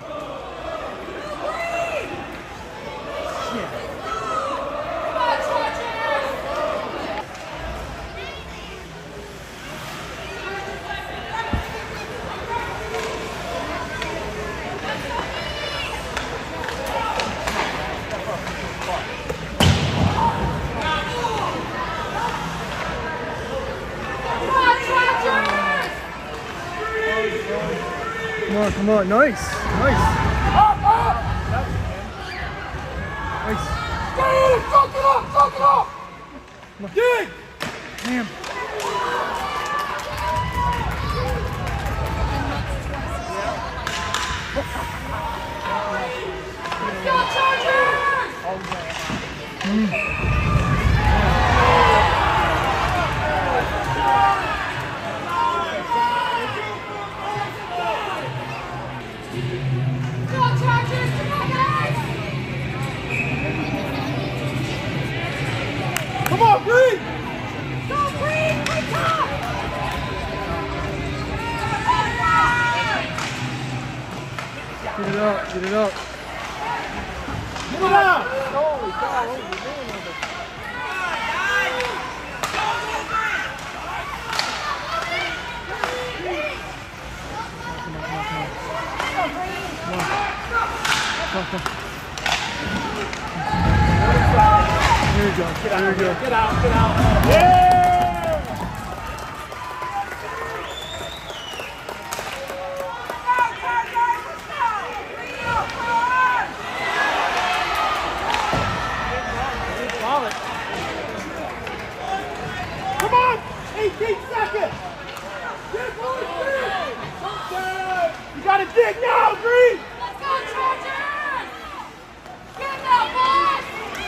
Come on, nice. Nice. Nice. Suck it up! Dig! Damn. Go Chargers! Come on, Bree! Go Bree! Wake up! Get it up, get it up. Get it out! Holy cow, what are you doing with it? Come on. There you go. There you go. Get out. Yeah! Come on! 18 seconds! Get going, Green! You gotta dig now, Green! Let's go, Chargers! Get that, boys!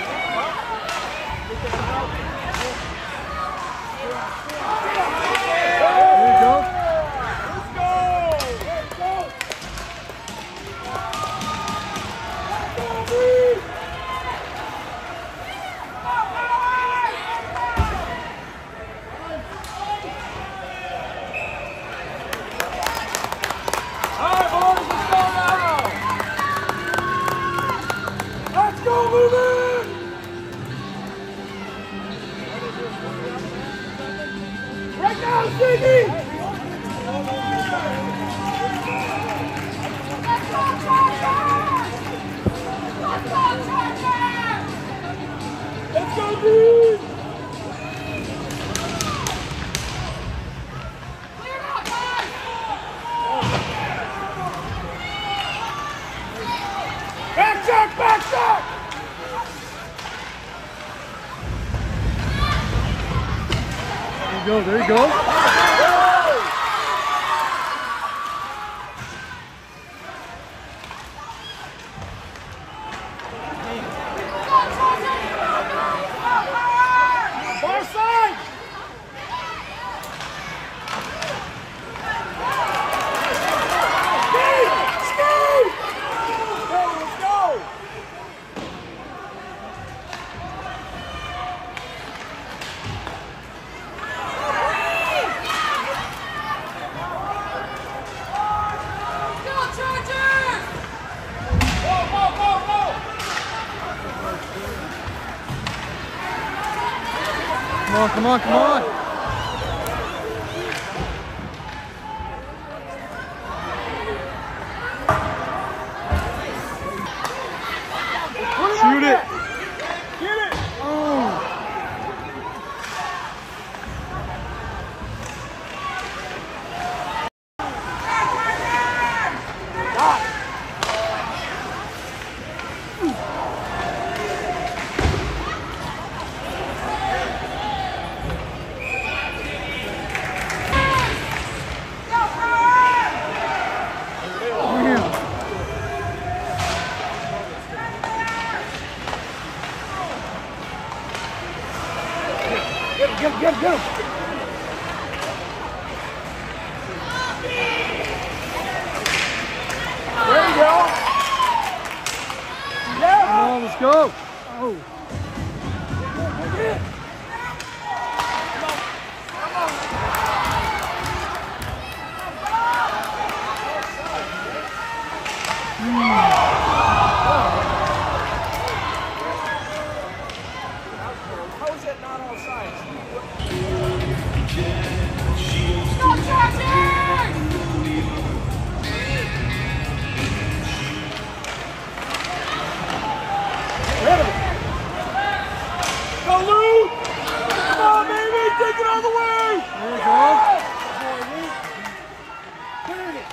There you go. Let's go! Let's go! Let's go, Green! All right, boys, let's go now! Let's go, Lumen! Right now, Ziggy! Let's go, Chargers! Let's go, Chargers! Let's go, Green! Clear it out, guys! Back shot! Back shot! There you go. Far side! Ski! Let's go! Go, Chargers! Go, go, go, go! Come on. Shoot it. Get it! Oh. Get him! There you go! Yeah! Come on, let's go. Oh. it all the way! There you go. Cleared it.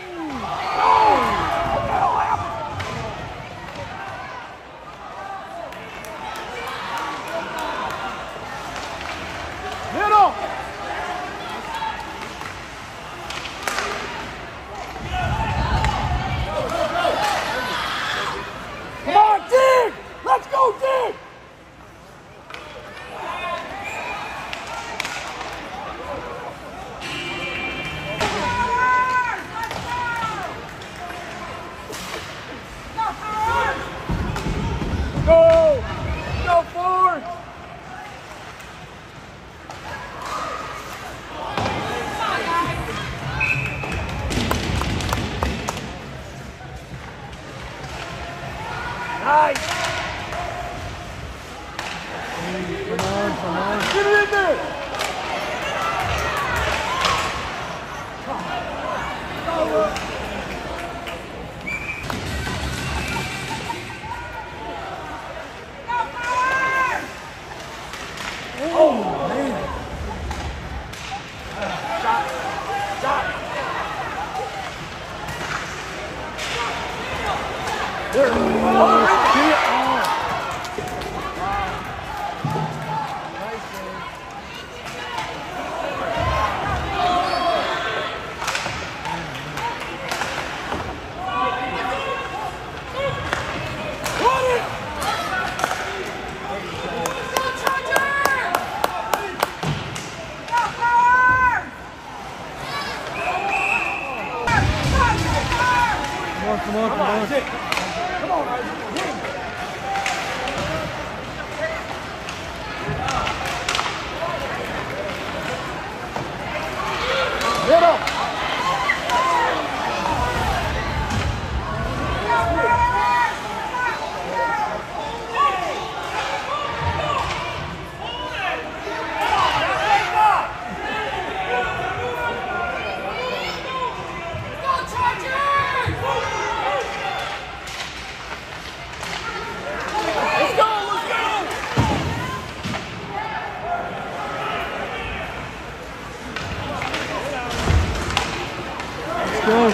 Hit him! Come on, dig! Let's go, dig! Go! Go forward! Nice! Come on. Get it in there! Oh, man. Shot. There. Come on. Come on, Isaac. Hit him. Go.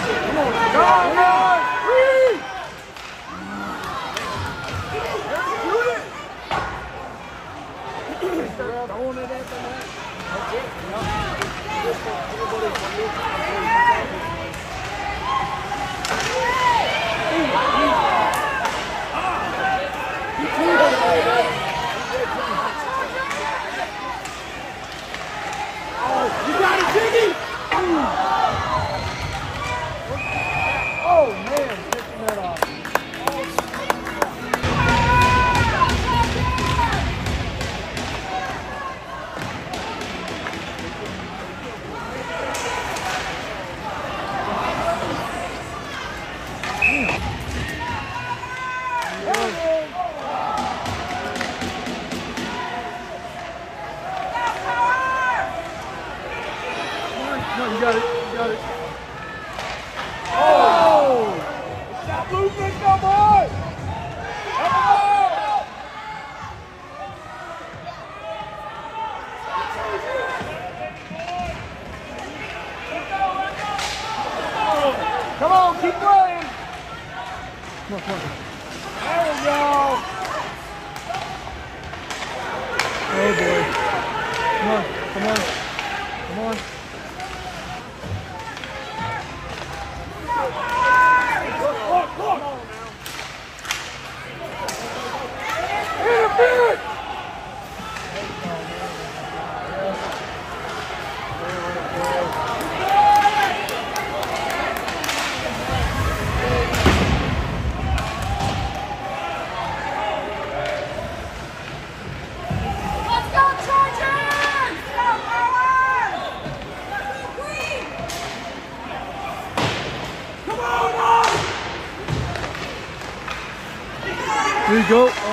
You got it, Jiggy! Oh, man, picking that off. No, you got it. Oh! Stop losing, come on! Come on, keep playing! Come on. There we go! Oh boy. Come on. Look! Interference! Let's go, Chargers! Go, Howard! Come on! There you go.